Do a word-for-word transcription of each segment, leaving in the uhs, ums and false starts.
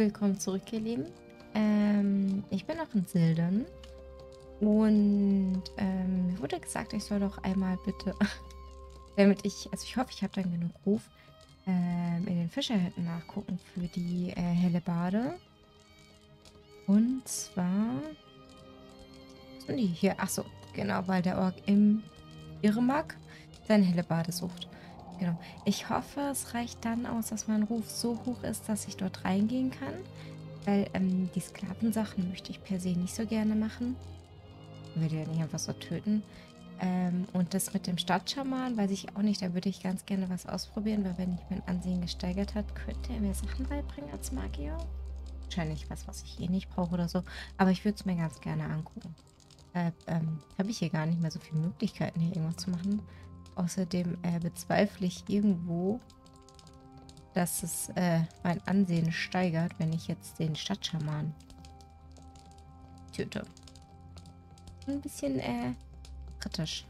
Willkommen zurück, ihr Lieben. Ähm, ich bin noch in Silden. Und ähm, mir wurde gesagt, ich soll doch einmal bitte, damit ich, also ich hoffe, ich habe dann genug Ruf, ähm, in den Fischerhütten nachgucken für die äh, Hellebarde. Und zwar, was sind die hier? Achso, genau, weil der Ork im Irmak seine Hellebarde sucht. Genau. Ich hoffe, es reicht dann aus, dass mein Ruf so hoch ist, dass ich dort reingehen kann. Weil ähm, die Sklavensachen möchte ich per se nicht so gerne machen. Ich würde ja nicht einfach so töten. Ähm, und das mit dem Stadtschaman weiß ich auch nicht. Da würde ich ganz gerne was ausprobieren, weil wenn ich mein Ansehen gesteigert hat, könnte er mir Sachen beibringen als Magier. Wahrscheinlich was, was ich eh nicht brauche oder so. Aber ich würde es mir ganz gerne angucken. Äh, ähm, habe ich hier gar nicht mehr so viele Möglichkeiten, hier irgendwas zu machen. Außerdem äh, bezweifle ich irgendwo, dass es äh, mein Ansehen steigert, wenn ich jetzt den Stadtschaman töte. Ein bisschen äh, kritisch.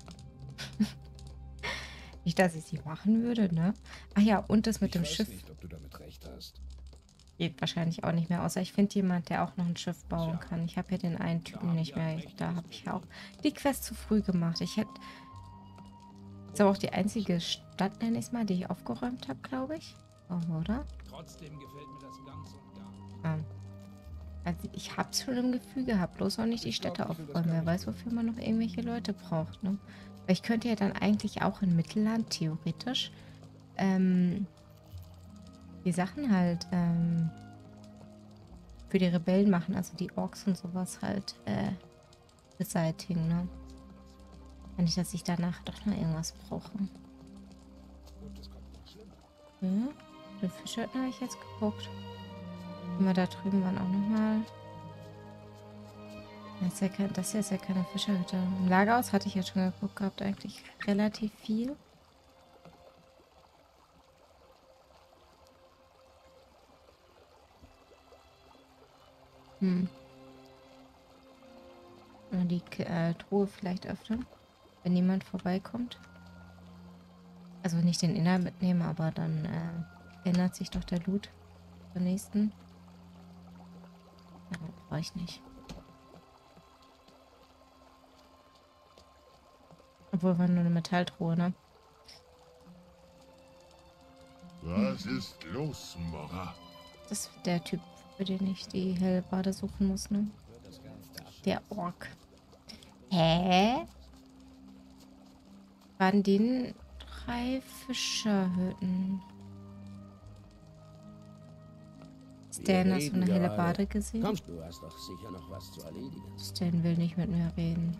Nicht, dass ich sie machen würde, ne? Ach ja, und das mit Ich dem weiß Schiff nicht, ob du damit recht hast. geht wahrscheinlich auch nicht mehr, außer ich finde jemand, der auch noch ein Schiff bauen Tja, kann. Ich habe hier den einen da Typen haben nicht wir ein mehr. Da mächtiges habe ich ja auch Problem. die Quest zu früh gemacht. Ich hätte... Ist aber auch die einzige Stadt, nenne ich es mal, die ich aufgeräumt habe, glaube ich. Oh, oder? Trotzdem gefällt mir das ganz und gar nicht. Ah. Also ich habe es schon im Gefühl gehabt, bloß auch nicht die Ich glaub, Städte ich will das aufräumen. gar Wer nicht weiß, hören. wofür man noch irgendwelche Leute braucht, ne? Weil ich könnte ja dann eigentlich auch in Mittelland, theoretisch, ähm, die Sachen halt, ähm, für die Rebellen machen, also die Orks und sowas halt, äh, beseitigen, ne? Wenn nicht, dass ich danach doch noch irgendwas brauche. Und es kommt noch schlimmer. Ja, den Fischhütten habe ich jetzt geguckt. Und wir da drüben waren auch nochmal. Das, ja kein, das hier ist ja keine Fischerhütte. Im Lagerhaus hatte ich ja schon geguckt gehabt, eigentlich relativ viel. Hm. Und die äh, Truhe vielleicht öffnen, wenn niemand vorbeikommt. Also nicht den Inhalt mitnehmen, aber dann äh, ändert sich doch der Loot zur nächsten. Ja, brauche ich nicht. Obwohl war nur eine Metalltruhe, ne? Was ist los, Mora? Das ist der Typ, für den ich die Hellbade suchen muss, ne? Der Ork. Hä? Waren die drei Fischerhütten? Stan, hast du eine helle Bade gesehen? Kommst du, hast doch sicher noch was zu erledigen. Stan will nicht mit mir reden.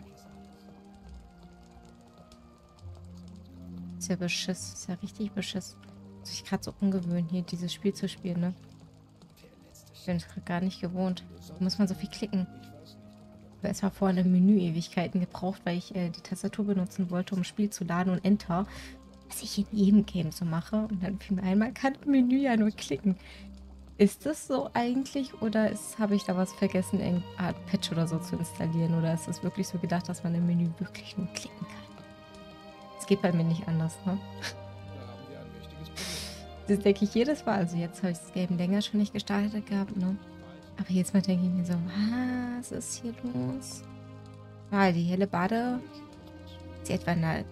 Ist ja Beschiss. Ist ja richtig Beschiss. Muss ich gerade so ungewöhnt, hier dieses Spiel zu spielen, ne? Ich bin es gerade gar nicht gewohnt. Da muss man so viel klicken. Ich habe erstmal vorher eine Menü-Ewigkeiten gebraucht, weil ich äh, die Tastatur benutzen wollte, um ein Spiel zu laden und Enter. Was ich in jedem Game so mache. Und dann fiel mir einmal, kann ein Menü ja nur klicken. Ist das so eigentlich oder habe ich da was vergessen, irgendeine Art Patch oder so zu installieren? Oder ist es wirklich so gedacht, dass man im Menü wirklich nur klicken kann? Es geht bei mir nicht anders, ne? Da haben wir ein mächtiges Problem. Das denke ich jedes Mal. Also jetzt habe ich das Game länger schon nicht gestartet gehabt, ne? Aber jedes Mal denke ich mir so, was ist hier los? Ah, die helle Bade. Ist die etwa eine...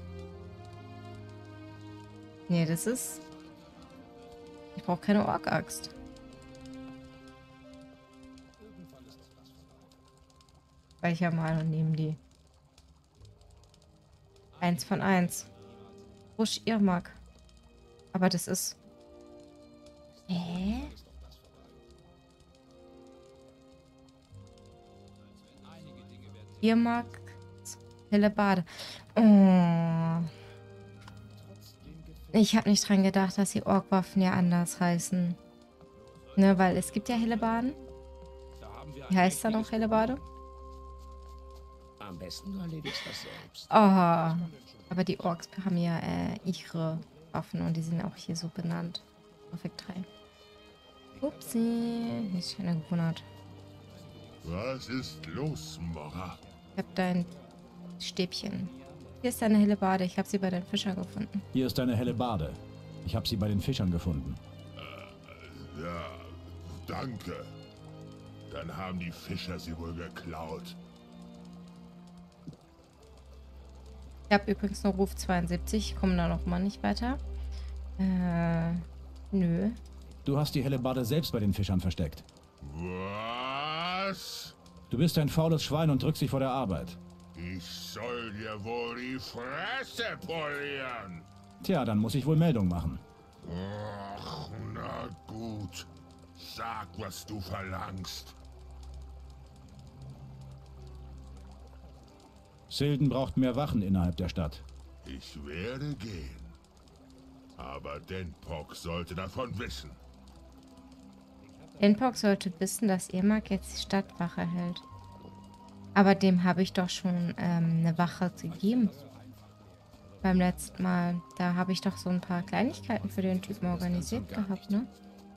Nee, das ist... Ich brauche keine Ork-Axt. Irgendwann ist das Glas vorbei. Speicher mal und nehmen die. Eins von eins. Rusch Irmak. Aber das ist... Hä? Ist doch das vorbei. Einige Dinge werden sich Irmak. Helle Bade. Oh. trotzdem gefällt. Ich habe nicht dran gedacht, dass die Orkwaffen ja anders heißen. Ne, weil es gibt ja helle Baden. Da haben wir Wie ein heißt da noch mächtiges helle Bade? Am besten du erledigst das selbst. Oh. Aber die Orks haben ja äh, ihre Waffen und die sind auch hier so benannt. Perfekt drei. Upsi. Ist schon gewundert. Was ist los, Mora? Ich hab dein Stäbchen. Hier ist deine helle Bade. Ich habe sie bei den Fischern gefunden. Hier ist eine helle Bade. Ich habe sie bei den Fischern gefunden. Ja, Danke. Dann haben die Fischer sie wohl geklaut. Ich habe übrigens noch Ruf zweiundsiebzig. Ich komme da noch mal nicht weiter. Äh, nö. Du hast die Hellebarde selbst bei den Fischern versteckt. Was? Du bist ein faules Schwein und drückst dich vor der Arbeit. Ich soll dir wohl die Fresse polieren. Tja, dann muss ich wohl Meldung machen. Ach, na gut. Sag, was du verlangst. Silden braucht mehr Wachen innerhalb der Stadt. Ich werde gehen. Aber Denpok sollte davon wissen. Denpok sollte wissen, dass Irmak jetzt die Stadtwache hält. Aber dem habe ich doch schon ähm, eine Wache gegeben. Beim letzten Mal. Da habe ich doch so ein paar Kleinigkeiten für den Typen organisiert gehabt, ne?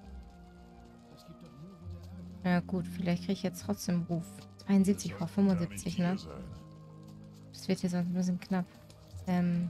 Na gut, vielleicht kriege ich jetzt trotzdem Ruf. zweiundsiebzig vor fünfundsiebzig, ne? Das wird hier sonst ein bisschen knapp. Ähm.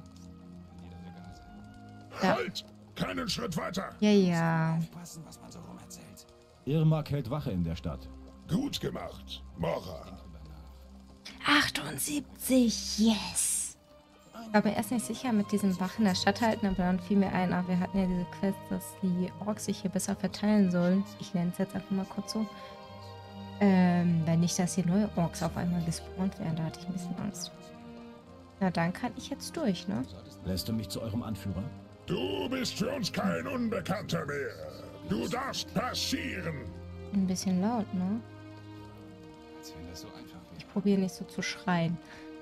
Ja. Halt! Keinen Schritt weiter! Ja, ja. Aufpassen, was man so rum erzählt. Irmak hält Wache in der Stadt. Gut gemacht, Mora. achtundsiebzig, yes! Ich war mir erst nicht sicher mit diesem Wachen in der Stadt halten, aber dann fiel mir ein, ah, wir hatten ja diese Quest, dass die Orks sich hier besser verteilen sollen. Ich nenne es jetzt einfach mal kurz so. Ähm, wenn nicht, dass hier neue Orks auf einmal gespawnt werden, da hatte ich ein bisschen Angst. Na, dann kann ich jetzt durch, ne? Lässt du mich zu eurem Anführer? Du bist für uns kein Unbekannter mehr. Du darfst passieren. Ein bisschen laut, ne? Als wenn das so einfach wäre. Ich probiere nicht so zu schreien.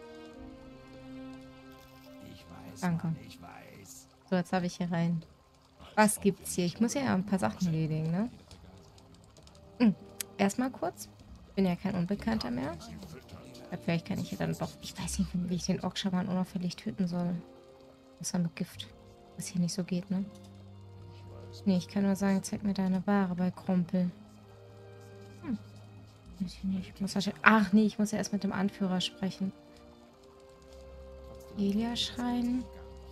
Ich weiß, Danke. Mann, ich weiß. So, jetzt habe ich hier rein. Was gibt's hier? Ich muss ja ein paar Sachen erledigen, ne? Hm. Erstmal kurz. Bin ja kein Unbekannter mehr. Ja, vielleicht kann ich hier dann doch... Ich weiß nicht, wie ich den Orkschaman unauffällig töten soll. Außer mit Gift. Was hier nicht so geht, ne? Nee, ich kann nur sagen, zeig mir deine Ware bei Krumpel. Hm. Weiß ich nicht. Ich muss wahrscheinlich... Ach nee, ich muss ja erst mit dem Anführer sprechen. Elia schreien.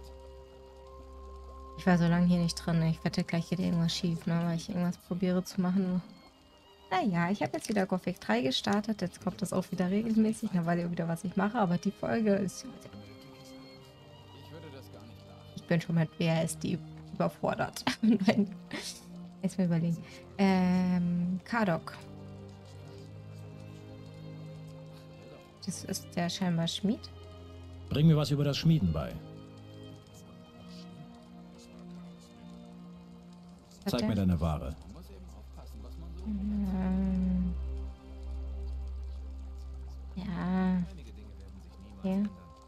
Ich war so lange hier nicht drin. Ne? Ich wette, gleich geht irgendwas schief, ne? Weil ich irgendwas probiere zu machen. Naja, ich habe jetzt wieder Gothic drei gestartet. Jetzt kommt das auch wieder regelmäßig. Dann weiß ich auch wieder, was ich mache. Aber die Folge ist... Ich bin schon mit W A S D überfordert. Nein. Erstmal überlegen. Ähm, Kardok. Das ist der scheinbar Schmied. Bring mir was über das Schmieden bei. Hat Zeig der? mir deine Ware. Ähm, ja. Hier.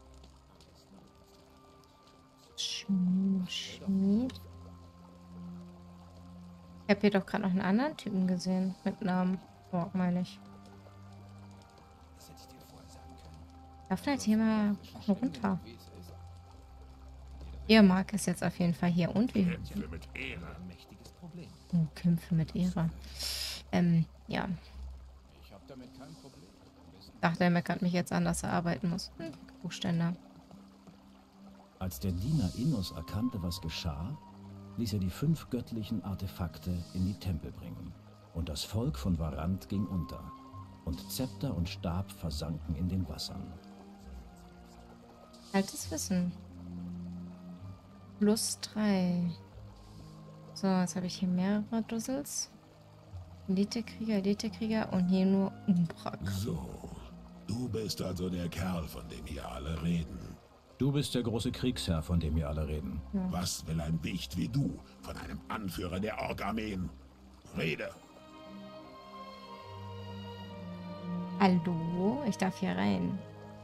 Sch- Schmied. Ich habe hier doch gerade noch einen anderen Typen gesehen. Mit Namen. Oh, meine ich. Das hätte ich dir vorher sagen können. Darf halt hier mal runter. Irmak ist jetzt auf jeden Fall hier. Und wie? Kämpfe mit Ehre. Mächtiges Problem. Oh, Kämpfe mit Ehre. Ähm, ja. Ich habe damit kein Problem. Dachte, er meckert mich jetzt an, dass er arbeiten muss. Hm, Buchständer. Als der Diener Innos erkannte, was geschah, ließ er die fünf göttlichen Artefakte in die Tempel bringen. Und das Volk von Varant ging unter. Und Zepter und Stab versanken in den Wassern. Altes Wissen. Plus drei. So, jetzt habe ich hier mehrere Dussels. Elitekrieger, Elitekrieger und hier nur Umbrak. So, du bist also der Kerl, von dem hier alle reden. Du bist der große Kriegsherr, von dem hier alle reden. Was will ein Wicht wie du von einem Anführer der Ork-Armeen? Rede. Hallo? Ich darf hier rein.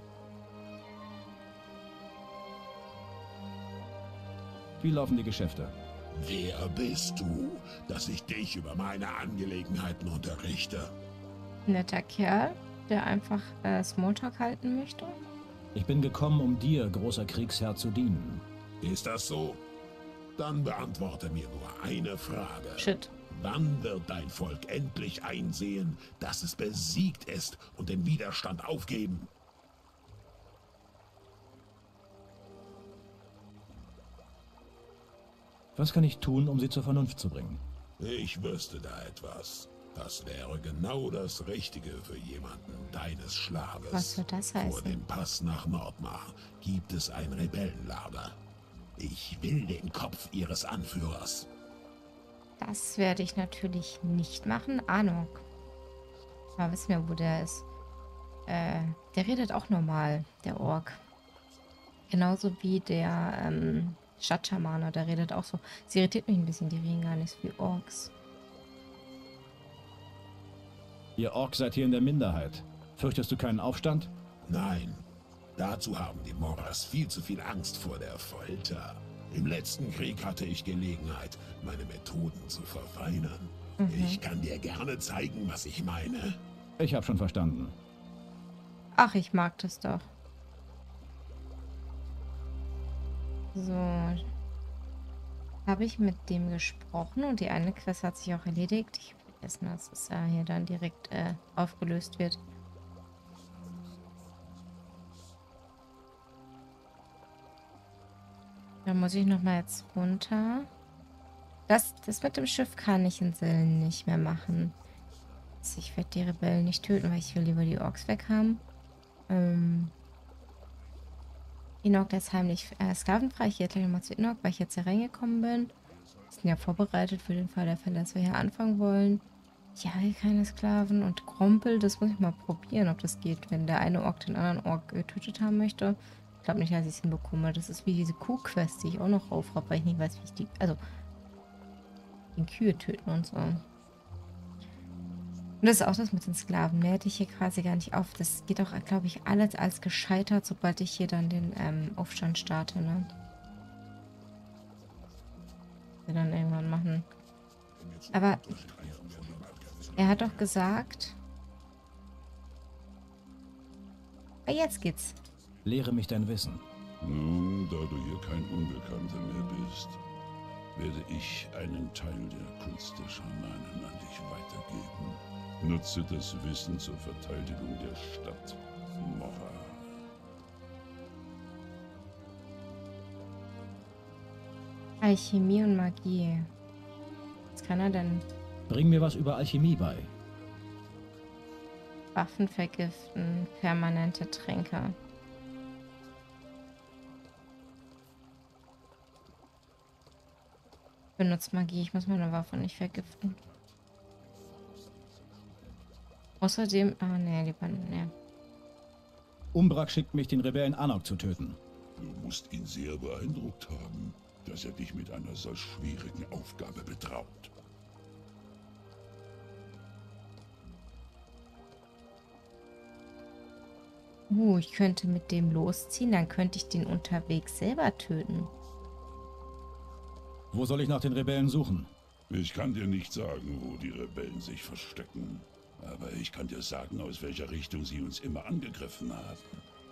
Wie laufen die Geschäfte? Wer bist du, dass ich dich über meine Angelegenheiten unterrichte? Netter Kerl, der einfach äh, Smalltalk halten möchte. Ich bin gekommen, um dir, großer Kriegsherr, zu dienen. Ist das so? Dann beantworte mir nur eine Frage. Shit. Wann wird dein Volk endlich einsehen, dass es besiegt ist und den Widerstand aufgeben? Was kann ich tun, um sie zur Vernunft zu bringen? Ich wüsste da etwas. Das wäre genau das Richtige für jemanden deines Schlages. Was soll das Vor heißen? dem Pass nach Nordmar gibt es ein Rebellenlager. Ich will den Kopf ihres Anführers. Das werde ich natürlich nicht machen. Anok. Aber wissen wir, wo der ist. Äh, der redet auch normal, der Ork. Genauso wie der ähm, Stadtschamane, der redet auch so. Sie irritiert mich ein bisschen, die reden gar nicht so wie Orks. Ihr Ork seid hier in der Minderheit. Fürchtest du keinen Aufstand? Nein, dazu haben die Moras viel zu viel Angst vor der Folter. Im letzten Krieg hatte ich Gelegenheit, meine Methoden zu verfeinern. Mhm. Ich kann dir gerne zeigen, was ich meine. Ich habe schon verstanden. Ach, ich mag das doch. So. Habe ich mit dem gesprochen und die eine Quest hat sich auch erledigt. Ich habe vergessen, dass es ja hier dann direkt äh, aufgelöst wird. Da muss ich nochmal jetzt runter. Das, das mit dem Schiff kann ich in Sillen nicht mehr machen. Also ich werde die Rebellen nicht töten, weil ich will lieber die Orks weg haben. Ähm... Enoch, der ist heimlich äh, sklavenfrei. Ich gehe gleich nochmal zu Enoch, weil ich jetzt hier reingekommen bin. Wir sind ja vorbereitet für den Fall der Fälle, dass wir hier anfangen wollen. Ich habe keine Sklaven. Und Grompel, das muss ich mal probieren, ob das geht, wenn der eine Ork den anderen Ork getötet haben möchte. Ich glaube nicht, dass ich es hinbekomme. Das ist wie diese Kuh-Quest, die ich auch noch rauf habe, weil ich nicht weiß, wie ich die... Also, den Kühe töten und so. Und das ist auch das mit den Sklaven. Mehr hätte ich hier quasi gar nicht auf. Das geht auch, glaube ich, alles als gescheitert, sobald ich hier dann den ähm, Aufstand starte, ne? Wir dann irgendwann machen. Aber er hat doch gesagt... Ah, jetzt geht's. Lehre mich dein Wissen. Nun, da du hier kein Unbekannter mehr bist, werde ich einen Teil der Kunst der Schamanen an dich weitergeben. Nutze das Wissen zur Verteidigung der Stadt Mora. Alchemie und Magie. Was kann er denn? Bring mir was über Alchemie bei. Waffen vergiften, permanente Tränke. Benutzt Magie, ich muss meine Waffe nicht vergiften. Außerdem, ah ne, lieber ne. Umbrak schickt mich, den Rebellen Anok zu töten. Du musst ihn sehr beeindruckt haben, dass er dich mit einer solch schwierigen Aufgabe betraut. Uh, ich könnte mit dem losziehen, dann könnte ich den unterwegs selber töten. Wo soll ich nach den Rebellen suchen? Ich kann dir nicht sagen, wo die Rebellen sich verstecken. Aber ich kann dir sagen, aus welcher Richtung sie uns immer angegriffen haben.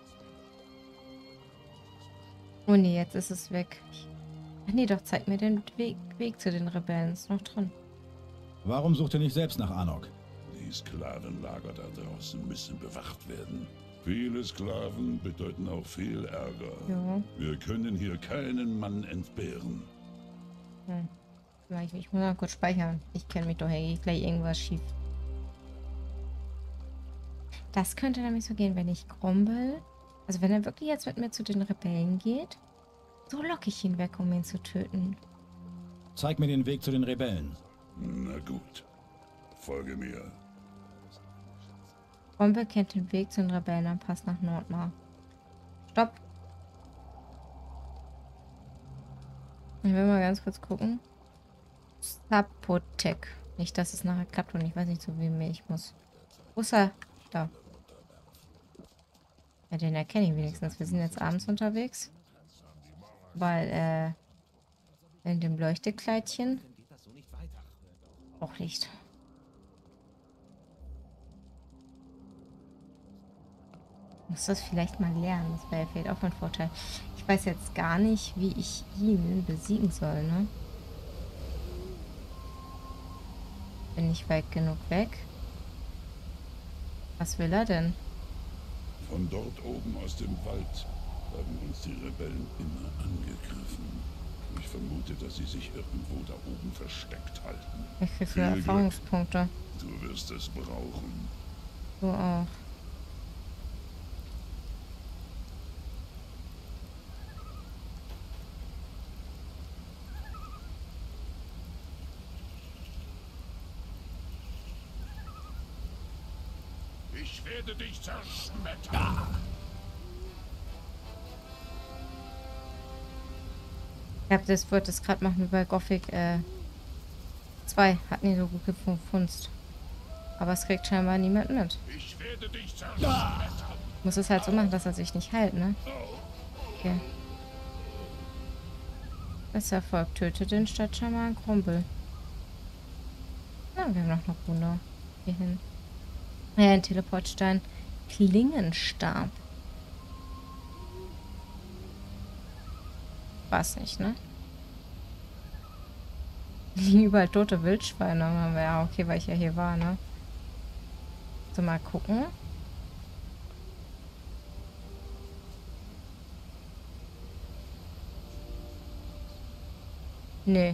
Oh ne, jetzt ist es weg. Ach nee, doch, zeig mir den Weg, Weg zu den Rebellen. Ist noch drin. Warum sucht ihr nicht selbst nach Anok? Die Sklavenlager da draußen müssen bewacht werden. Viele Sklaven bedeuten auch viel Ärger. Ja. Wir können hier keinen Mann entbehren. Hm. Ich, ich muss mal kurz speichern. Ich kenne mich doch, hey, gleich irgendwas schief. Das könnte nämlich so gehen, wenn ich Grompel, also wenn er wirklich jetzt mit mir zu den Rebellen geht, so locke ich ihn weg, um ihn zu töten. Zeig mir den Weg zu den Rebellen. Na gut, folge mir. Grompel kennt den Weg zu den Rebellen am Pass nach Nordmar. Stopp! Ich will mal ganz kurz gucken. Sapotek. Nicht, dass es nachher klappt und ich weiß nicht, zu wem ich muss. Wo ist er? Da. Ja, den erkenne ich wenigstens. Wir sind jetzt abends unterwegs. Weil, äh, in dem Leuchtekleidchen. Auch nicht. Muss das vielleicht mal lernen. Das wäre vielleicht auch ein Vorteil. Ich weiß jetzt gar nicht, wie ich ihn besiegen soll, ne? Bin ich weit genug weg? Was will er denn? Von dort oben aus dem Wald haben uns die Rebellen immer angegriffen. Ich vermute, dass sie sich irgendwo da oben versteckt halten. Ich krieg Viel wieder Glück. Erfahrungspunkte. Du wirst es brauchen. Du auch. Ich werde dich zerschmettern. Ich hab das wollte es gerade machen wie bei Gothic äh, zwei. Hat nie so gut gefunzt. Aber es kriegt scheinbar niemand mit. Ich werde dich zerschmettern. Muss es halt so machen, dass er sich nicht heilt, ne? Okay. Das Erfolg tötet den Stadtschaman Krumpel. Na, wir haben noch eine Runde. Hierhin. Ja, ein Teleportstein. Klingenstab. Weiß nicht, ne? Liegen überall tote Wildschweine. Aber ja, okay, weil ich ja hier war, ne? So, mal gucken. Nee.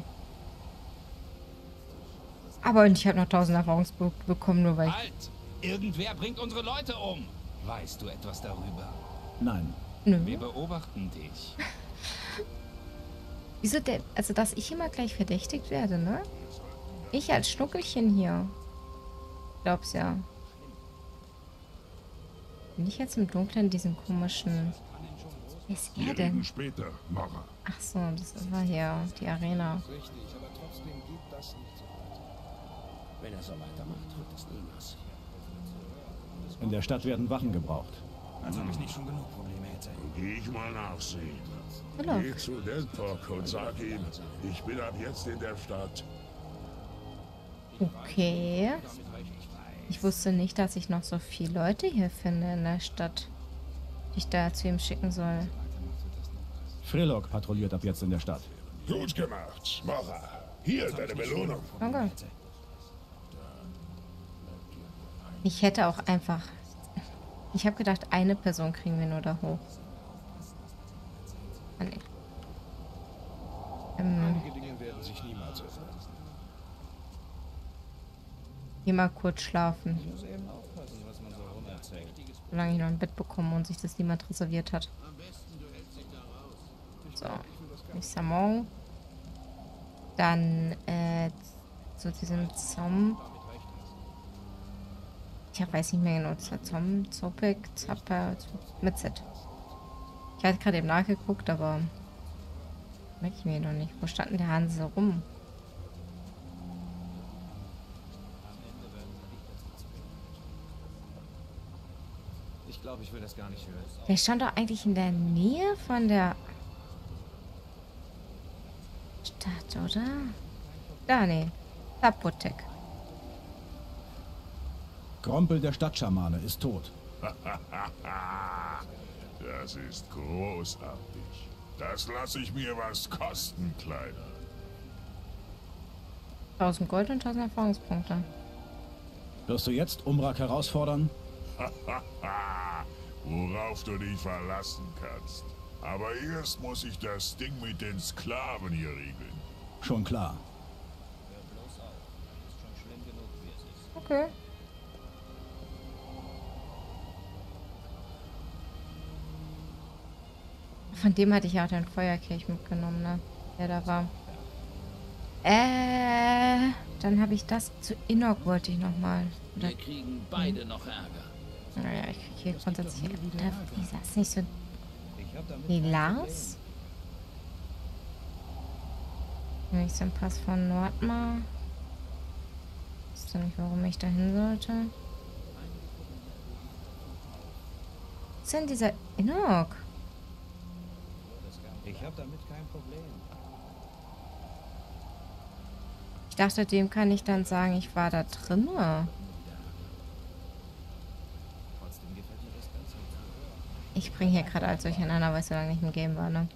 Aber ich habe noch tausend Erfahrungspunkte bekommen, nur weil ich... Halt! Irgendwer bringt unsere Leute um. Weißt du etwas darüber? Nein. Wir Nö. beobachten dich. Wieso denn? Also, dass ich immer gleich verdächtigt werde, ne? Ich als Schnuckelchen hier. Glaub's ja. Bin ich jetzt im Dunkeln diesen komischen... Wer ist er Wir denn? reden später, Mara. Ach so, das war hier die Arena. Richtig, aber trotzdem geht das nicht so weiter. Wenn er so weitermacht, wird es niemals. In der Stadt werden Wachen gebraucht. Als ob ich nicht schon genug Probleme hätte. Geh ich mal nachsehen. Hallo. Geh zu Delpork und sag ihm, ich bin ab jetzt in der Stadt. Okay. Ich wusste nicht, dass ich noch so viele Leute hier finde in der Stadt, die ich da zu ihm schicken soll. Freljord patrouilliert ab jetzt in der Stadt. Gut gemacht, Mara. Hier deine Belohnung. Okay. Ich hätte auch einfach... Ich habe gedacht, eine Person kriegen wir nur da hoch. Ah, nee. Ähm, Einige Dinge werden sich niemals öffnen. hier mal kurz schlafen. Ich muss eben aufpassen, was man so rum erzählt. Solange ich noch ein Bett bekomme und sich das niemand reserviert hat. So. Nächster Morgen. Dann, äh, zu diesem Zom. Ich hab, weiß nicht mehr genau. Zom, Zopik, Zapper, mit Z. Ich hatte gerade eben nachgeguckt, aber merke ich mir noch nicht. Wo stand denn der Hansel rum? Ich glaube, ich will das gar nicht hören. Der stand doch eigentlich in der Nähe von der Stadt, oder? Da, nee. Apothek. Grompel der Stadtschamane ist tot. Das ist großartig. Das lasse ich mir was kosten, Kleiner. tausend Gold und tausend Erfahrungspunkte. Wirst du jetzt Umrak herausfordern? Worauf du dich verlassen kannst. Aber erst muss ich das Ding mit den Sklaven hier regeln. Schon klar. Okay. Von dem hatte ich ja auch den Feuerkelch mitgenommen, ne? Der da war. Äh, dann habe ich das zu Inok wollte ich nochmal. Wir kriegen beide noch Ärger. Naja, ich kriege hier grundsätzlich... Da, ist das nicht so... Wie Lars? Nicht so ein Pass von Nordmar. Ich weiß nicht, warum ich da hin sollte. Was ist denn dieser Inok? Ich habe damit kein Problem. Ich dachte, dem kann ich dann sagen, ich war da drin. Ich bringe hier gerade alles durcheinander, weil ich so lange nicht im Game war, ne?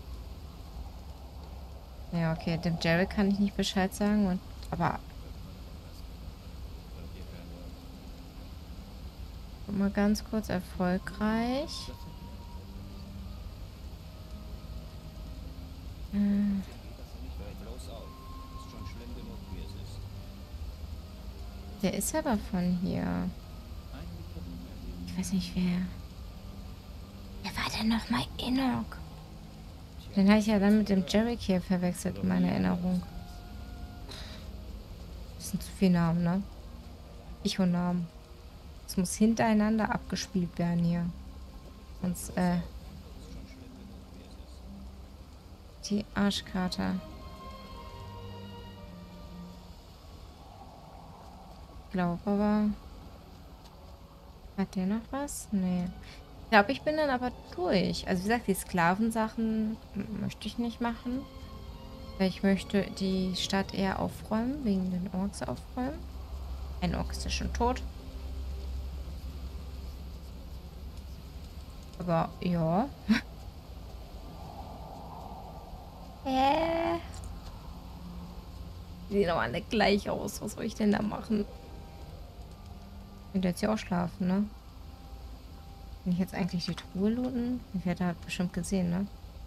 Ja, okay, dem Jerry kann ich nicht Bescheid sagen, und aber... Guck mal ganz kurz, erfolgreich. Hm. Der ist aber von hier. Ich weiß nicht, wer... Wer war denn nochmal Enoch? Den habe ich ja dann mit dem Jerick hier verwechselt in meiner Erinnerung. Das sind zu viele Namen, ne? Ich und Namen. Es muss hintereinander abgespielt werden hier. Sonst, äh... die Arschkarte. Ich glaube aber... Hat der noch was? Nee. Ich glaube, ich bin dann aber durch. Also wie gesagt, die Sklavensachen möchte ich nicht machen. Weil ich möchte die Stadt eher aufräumen, wegen den Orks aufräumen. Ein Ork ist ja schon tot. Aber ja. Hä? Die sehen aber alle gleich aus. Was soll ich denn da machen? Ich könnte jetzt ja auch schlafen, ne? Kann ich jetzt eigentlich die Truhe looten? Ich werde halt bestimmt gesehen, ne?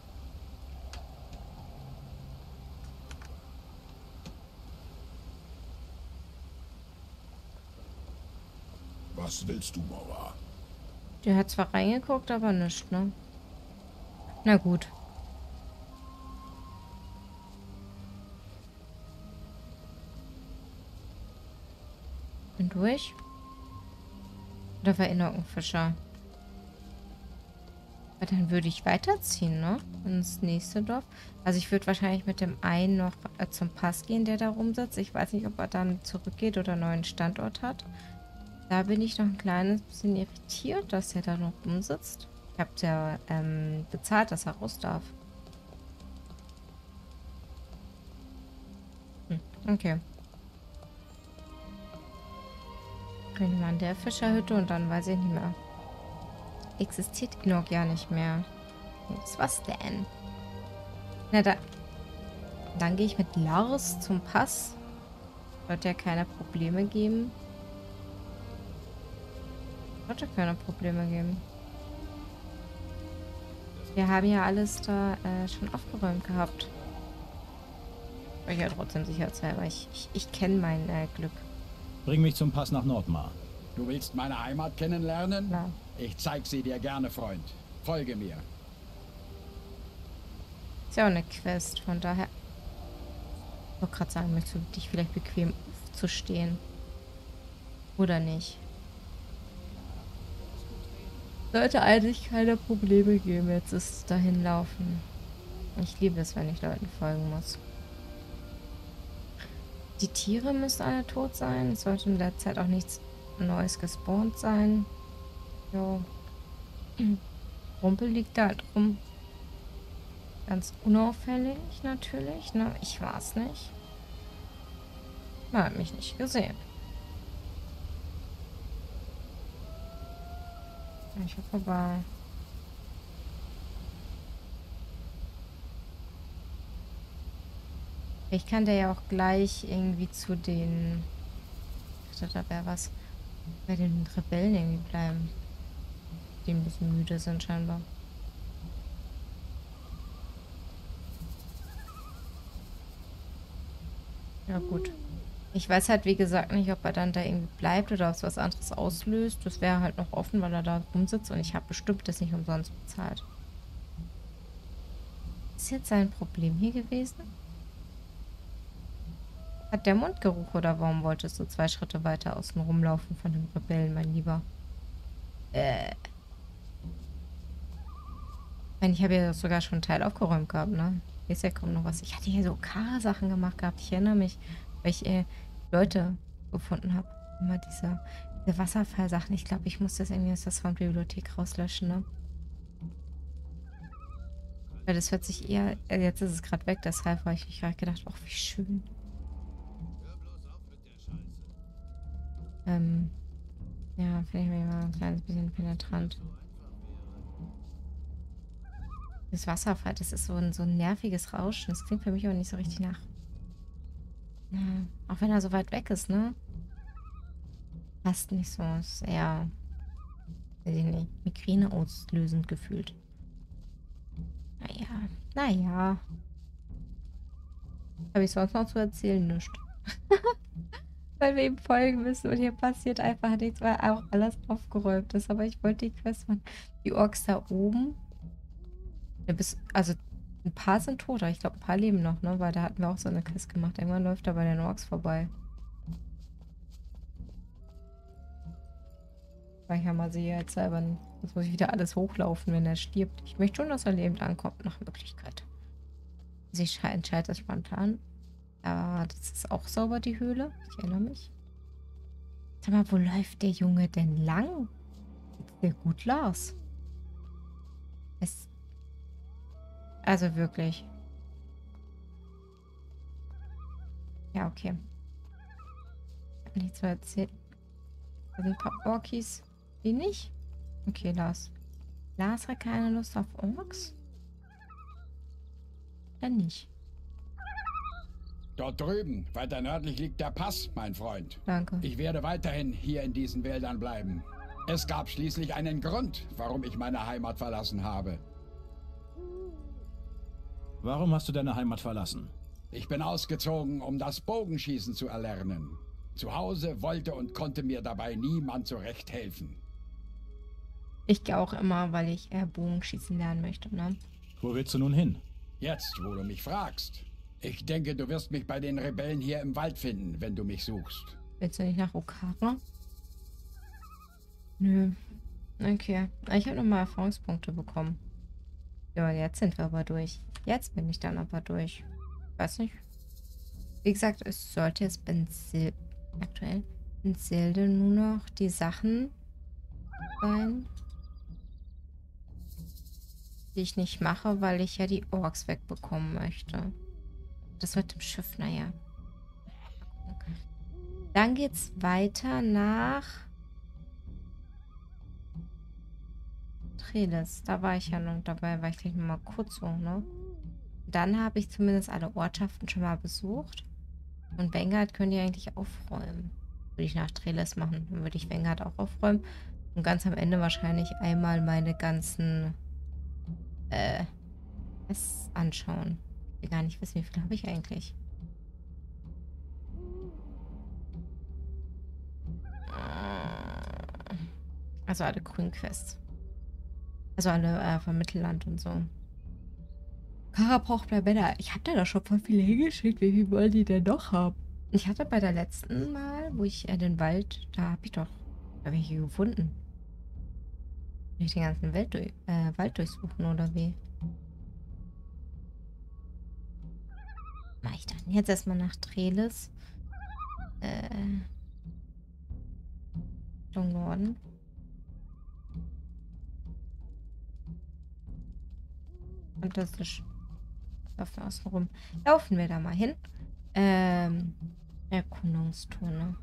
Was willst du, Mora? Der hat zwar reingeguckt, aber nicht, ne? Na gut. Bin durch. Oder war Enoch ein Fischer? Aber dann würde ich weiterziehen, ne? Ins nächste Dorf. Also ich würde wahrscheinlich mit dem einen noch äh, zum Pass gehen, der da rumsitzt. Ich weiß nicht, ob er dann zurückgeht oder einen neuen Standort hat. Da bin ich noch ein kleines bisschen irritiert, dass er da noch rumsitzt. Ich habe ja ähm, bezahlt, dass er raus darf. Hm, okay. Könnte man der Fischerhütte und dann weiß ich nicht mehr. Existiert Enoch ja nicht mehr. Jetzt was denn? Na da. Dann gehe ich mit Lars zum Pass. Wird ja keine Probleme geben. Wird ja keine Probleme geben. Wir haben ja alles da äh, schon aufgeräumt gehabt. Ich ja trotzdem sicherheitshalber. Ich, ich, ich kenne mein äh, Glück. Bring mich zum Pass nach Nordmar. Du willst meine Heimat kennenlernen? Klar. Ich zeig sie dir gerne, Freund. Folge mir. Ist ja auch eine Quest, von daher. Ich wollte gerade sagen, möchtest du dich vielleicht bequem aufzustehen? Oder nicht? Sollte eigentlich keine Probleme geben, jetzt ist dahin laufen. Ich liebe es, wenn ich Leuten folgen muss. Die Tiere müssten alle tot sein. Es sollte in der Zeit auch nichts Neues gespawnt sein. Jo. Rumpel liegt da halt rum. Ganz unauffällig natürlich, ne? Ich war's nicht. Man hat mich nicht gesehen. Ich hoffe aber... Ich kann der ja auch gleich irgendwie zu den... Ich dachte, da wäre was... Bei den Rebellen irgendwie bleiben. Die ein bisschen müde sind scheinbar. Ja gut. Ich weiß halt wie gesagt nicht, ob er dann da irgendwie bleibt oder ob es was anderes auslöst. Das wäre halt noch offen, weil er da rumsitzt und ich habe bestimmt das nicht umsonst bezahlt. Ist jetzt sein Problem hier gewesen? Hat der Mundgeruch oder warum wolltest du zwei Schritte weiter außen rumlaufen von dem Rebellen, mein Lieber? Äh. Ich meine, ich habe ja sogar schon einen Teil aufgeräumt gehabt, ne? Hier ist ja kaum noch was. Ich hatte hier so K-Sachen gemacht gehabt. Ich erinnere mich, weil ich äh, Leute gefunden habe. Immer diese, diese Wasserfallsachen. Ich glaube, ich muss das irgendwie aus der Soundbibliothek rauslöschen, ne? Weil das hört sich eher... Äh, jetzt ist es gerade weg, deshalb habe ich mich gerade gedacht, ach, wie schön. Ähm, ja, finde ich mir mal ein kleines bisschen penetrant. Das Wasserfall, das ist so ein, so ein nerviges Rauschen. Das klingt für mich aber nicht so richtig nach. Ja, auch wenn er so weit weg ist, ne? Passt nicht so. Ist eher, weiß ich nicht, Migräne auslösend gefühlt. Naja, naja. Habe ich sonst noch zu erzählen? Nichts. Weil wir ihm folgen müssen und hier passiert einfach nichts, weil auch alles aufgeräumt ist. Aber ich wollte die Quest machen. Die Orks da oben. Ja, bis, also ein paar sind tot, aber ich glaube ein paar leben noch, ne? Weil da hatten wir auch so eine Quest gemacht. Irgendwann läuft er bei den Orks vorbei. Weil ich ja mal sehe jetzt selber, jetzt muss ich wieder alles hochlaufen, wenn er stirbt. Ich möchte schon, dass er lebend ankommt, nach Möglichkeit. Sie entscheidet das spontan. Aber das ist auch sauber, die Höhle. Ich erinnere mich. Sag mal, wo läuft der Junge denn lang? Der gut Lars. Es also wirklich. Ja, okay. Ich habe nichts zu erzählen. Da sind ein paar Orkis. Die nicht? Okay, Lars. Lars hat keine Lust auf Orks? Dann nicht. Dort drüben, weiter nördlich, liegt der Pass, mein Freund. Danke. Ich werde weiterhin hier in diesen Wäldern bleiben. Es gab schließlich einen Grund, warum ich meine Heimat verlassen habe. Warum hast du deine Heimat verlassen? Ich bin ausgezogen, um das Bogenschießen zu erlernen. Zu Hause wollte und konnte mir dabei niemand zurecht helfen. Ich gehe auch immer, weil ich eher Bogenschießen lernen möchte, ne? Wo willst du nun hin? Jetzt, wo du mich fragst. Ich denke, du wirst mich bei den Rebellen hier im Wald finden, wenn du mich suchst. Willst du nicht nach Okara? Nö. Okay. Ich habe nochmal Erfahrungspunkte bekommen. Ja, jetzt sind wir aber durch. Jetzt bin ich dann aber durch. Weiß nicht. Wie gesagt, es sollte jetzt in Sil aktuell in Silde nur noch die Sachen sein, die ich nicht mache, weil ich ja die Orks wegbekommen möchte. Das wird im Schiff, naja. Dann geht's weiter nach Treles. Da war ich ja noch dabei, war ich gleich mal kurz so, ne? Dann habe ich zumindest alle Ortschaften schon mal besucht. Und Vengard könnt ihr eigentlich aufräumen. Würde ich nach Treles machen. Dann würde ich Vengard auch aufräumen. Und ganz am Ende wahrscheinlich einmal meine ganzen äh, es anschauen. Ich will gar nicht wissen, wie viel habe ich eigentlich. Also alle Grünquests. Also alle äh, vom Mittelland und so. Kara braucht mehr Männer. Ich habe da doch schon voll viele hingeschickt. Wie viel wollen die denn noch haben? Ich hatte bei der letzten Mal, wo ich äh, den Wald, da habe ich doch, da habe ich hier gefunden. Will ich den ganzen Welt durch, äh, Wald durchsuchen oder wie? Mach ich dann jetzt erstmal nach Treles. Äh. Richtung Norden. Fantastisch. Laufen außen rum. Laufen wir da mal hin. Ähm. Erkundungstone.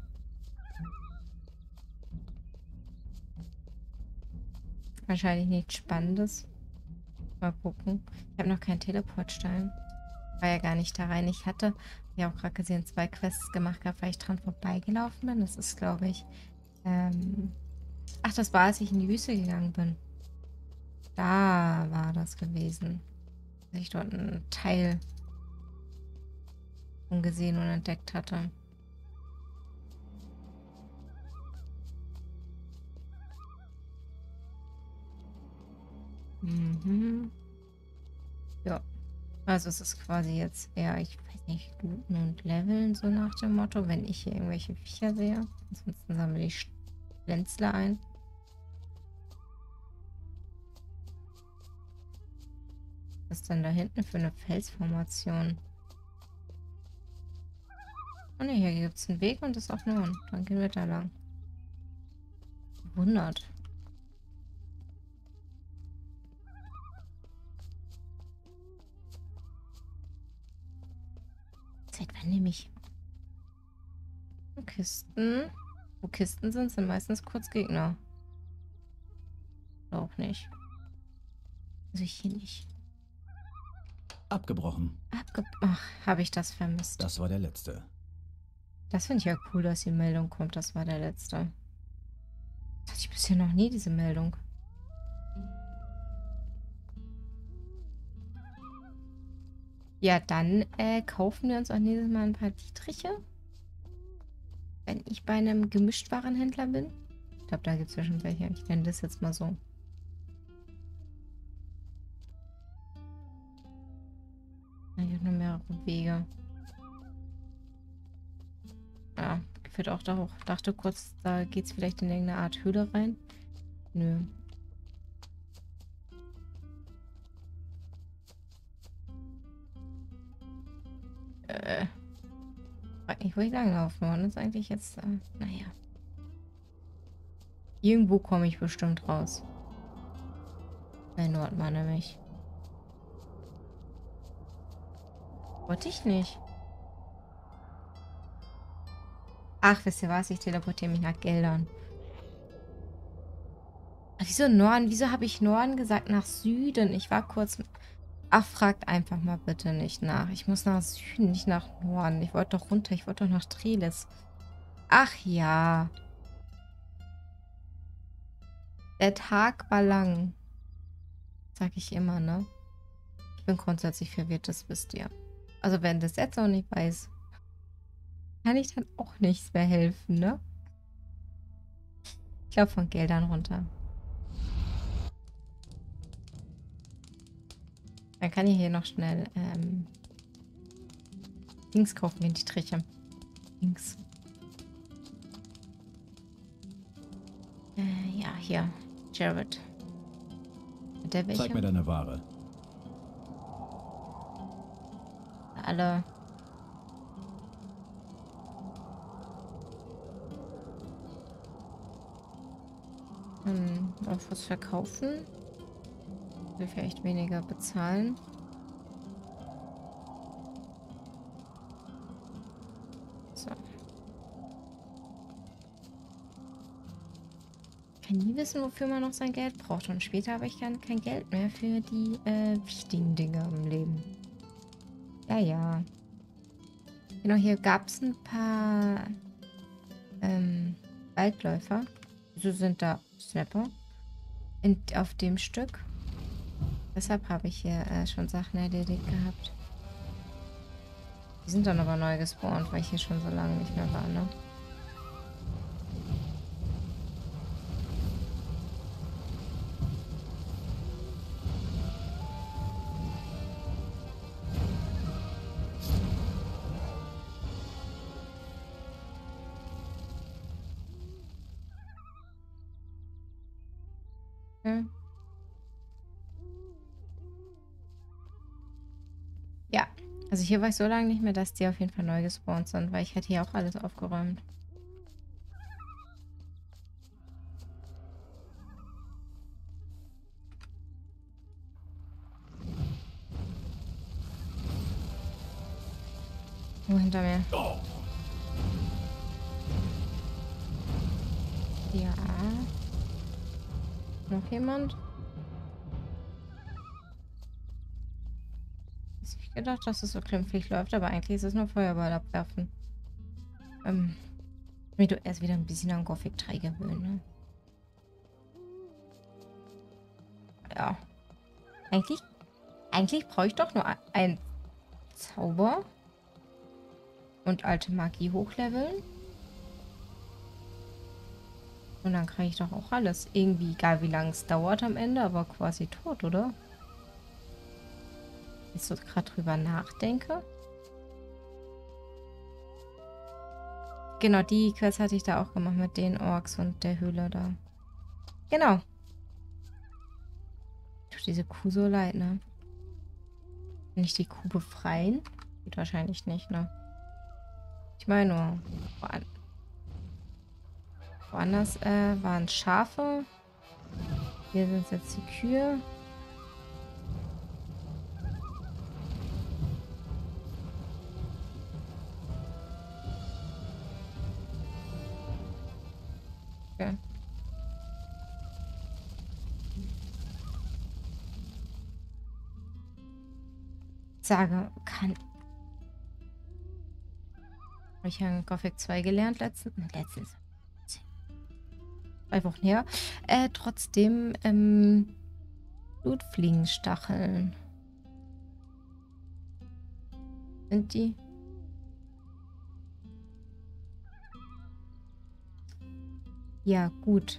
Wahrscheinlich nichts Spannendes. Mal gucken. Ich habe noch keinen Teleportstein. War ja gar nicht da rein. Ich hatte, ja auch gerade gesehen, zwei Quests gemacht gehabt, weil ich dran vorbeigelaufen bin. Das ist, glaube ich, ähm ach, das war, als ich in die Wüste gegangen bin. Da war das gewesen. Dass ich dort einen Teil gesehen und entdeckt hatte. Mhm. Ja. Also es ist quasi jetzt eher, ich weiß nicht, looten und leveln, so nach dem Motto, wenn ich hier irgendwelche Viecher sehe. Ansonsten sammle ich Schlänzler ein. Was ist denn da hinten für eine Felsformation? Oh ne, hier gibt es einen Weg und das ist auf Norden. Dann gehen wir da lang. hundert. Seit wann nehme ich Kisten? Wo Kisten sind, sind meistens Kurzgegner. Auch nicht. Also hier nicht. Abgebrochen. Abge Ach, habe ich das vermisst. Das war der letzte. Das finde ich ja cool, dass die Meldung kommt. Das war der letzte. Das hatte ich bisher noch nie, diese Meldung. Ja, dann äh, kaufen wir uns auch nächstes Mal ein paar Dietriche. Wenn ich bei einem Gemischtwarenhändler bin. Ich glaube, da gibt es ja schon welche. Ich nenne das jetzt mal so. Ja, hier nur mehrere Wege. Ja, führt auch da hoch. Dachte kurz, da geht es vielleicht in irgendeine Art Höhle rein. Nö. Äh. Frag mich, wo ich langlaufen wollte. Das ist eigentlich jetzt, äh, naja. Irgendwo komme ich bestimmt raus. Bei Nordmann nämlich. Wollte ich nicht. Ach, wisst ihr was? Ich teleportiere mich nach Geldern. Ach, wieso Norden? Wieso habe ich Norden gesagt? Nach Süden. Ich war kurz... Ach, fragt einfach mal bitte nicht nach. Ich muss nach Süden, nicht nach Norden. Ich wollte doch runter. Ich wollte doch nach Trelis. Ach ja. Der Tag war lang. Sag ich immer, ne? Ich bin grundsätzlich verwirrt, das wisst ihr. Also wenn das jetzt auch nicht weiß, kann ich dann auch nichts mehr helfen, ne? Ich glaube von Geldern runter. Dann kann ich hier noch schnell ähm, Dings kaufen, wenn die Triche. Dings. Äh, ja, hier. Jared. Hat der welche? Zeig mir deine Ware. Alle. Hm, auf was verkaufen? Will vielleicht weniger bezahlen. So. Ich kann nie wissen, wofür man noch sein Geld braucht. Und später habe ich dann kein Geld mehr für die äh, wichtigen Dinge im Leben. Ja, ja. Genau, hier gab es ein paar ähm, Waldläufer. So sind da Snapper. In, auf dem Stück. Deshalb habe ich hier äh, schon Sachen erledigt gehabt. Die sind dann aber neu gespawnt, weil ich hier schon so lange nicht mehr war, ne? Hm. Ja, also hier war ich so lange nicht mehr, dass die auf jeden Fall neu gespawnt sind, weil ich hätte hier auch alles aufgeräumt. Oh, hinter mir. Ja. Noch jemand? Ich gedacht, dass es so glimpflich läuft, aber eigentlich ist es nur Feuerball abwerfen. Ähm, damit du erst wieder ein bisschen an Gothic drei gewöhnen, ne? Ja. Eigentlich, eigentlich brauche ich doch nur ein Zauber und alte Magie hochleveln. Und dann kriege ich doch auch alles. Irgendwie, egal wie lange es dauert am Ende, aber quasi tot, oder? Jetzt so gerade drüber nachdenke. Genau, die Quest hatte ich da auch gemacht mit den Orks und der Höhle da. Genau. Tut diese Kuh so leid, ne? Kann ich die Kuh befreien? Geht wahrscheinlich nicht, ne? Ich meine nur, woan woanders äh, waren Schafe. Hier sind jetzt die Kühe. Okay. Sage, kann... Habe ich ja in Gothic zwei gelernt letztens. Letztens. Zwei Wochen her. Äh, trotzdem, ähm, Blutfliegenstacheln. Sind die? Ja, gut.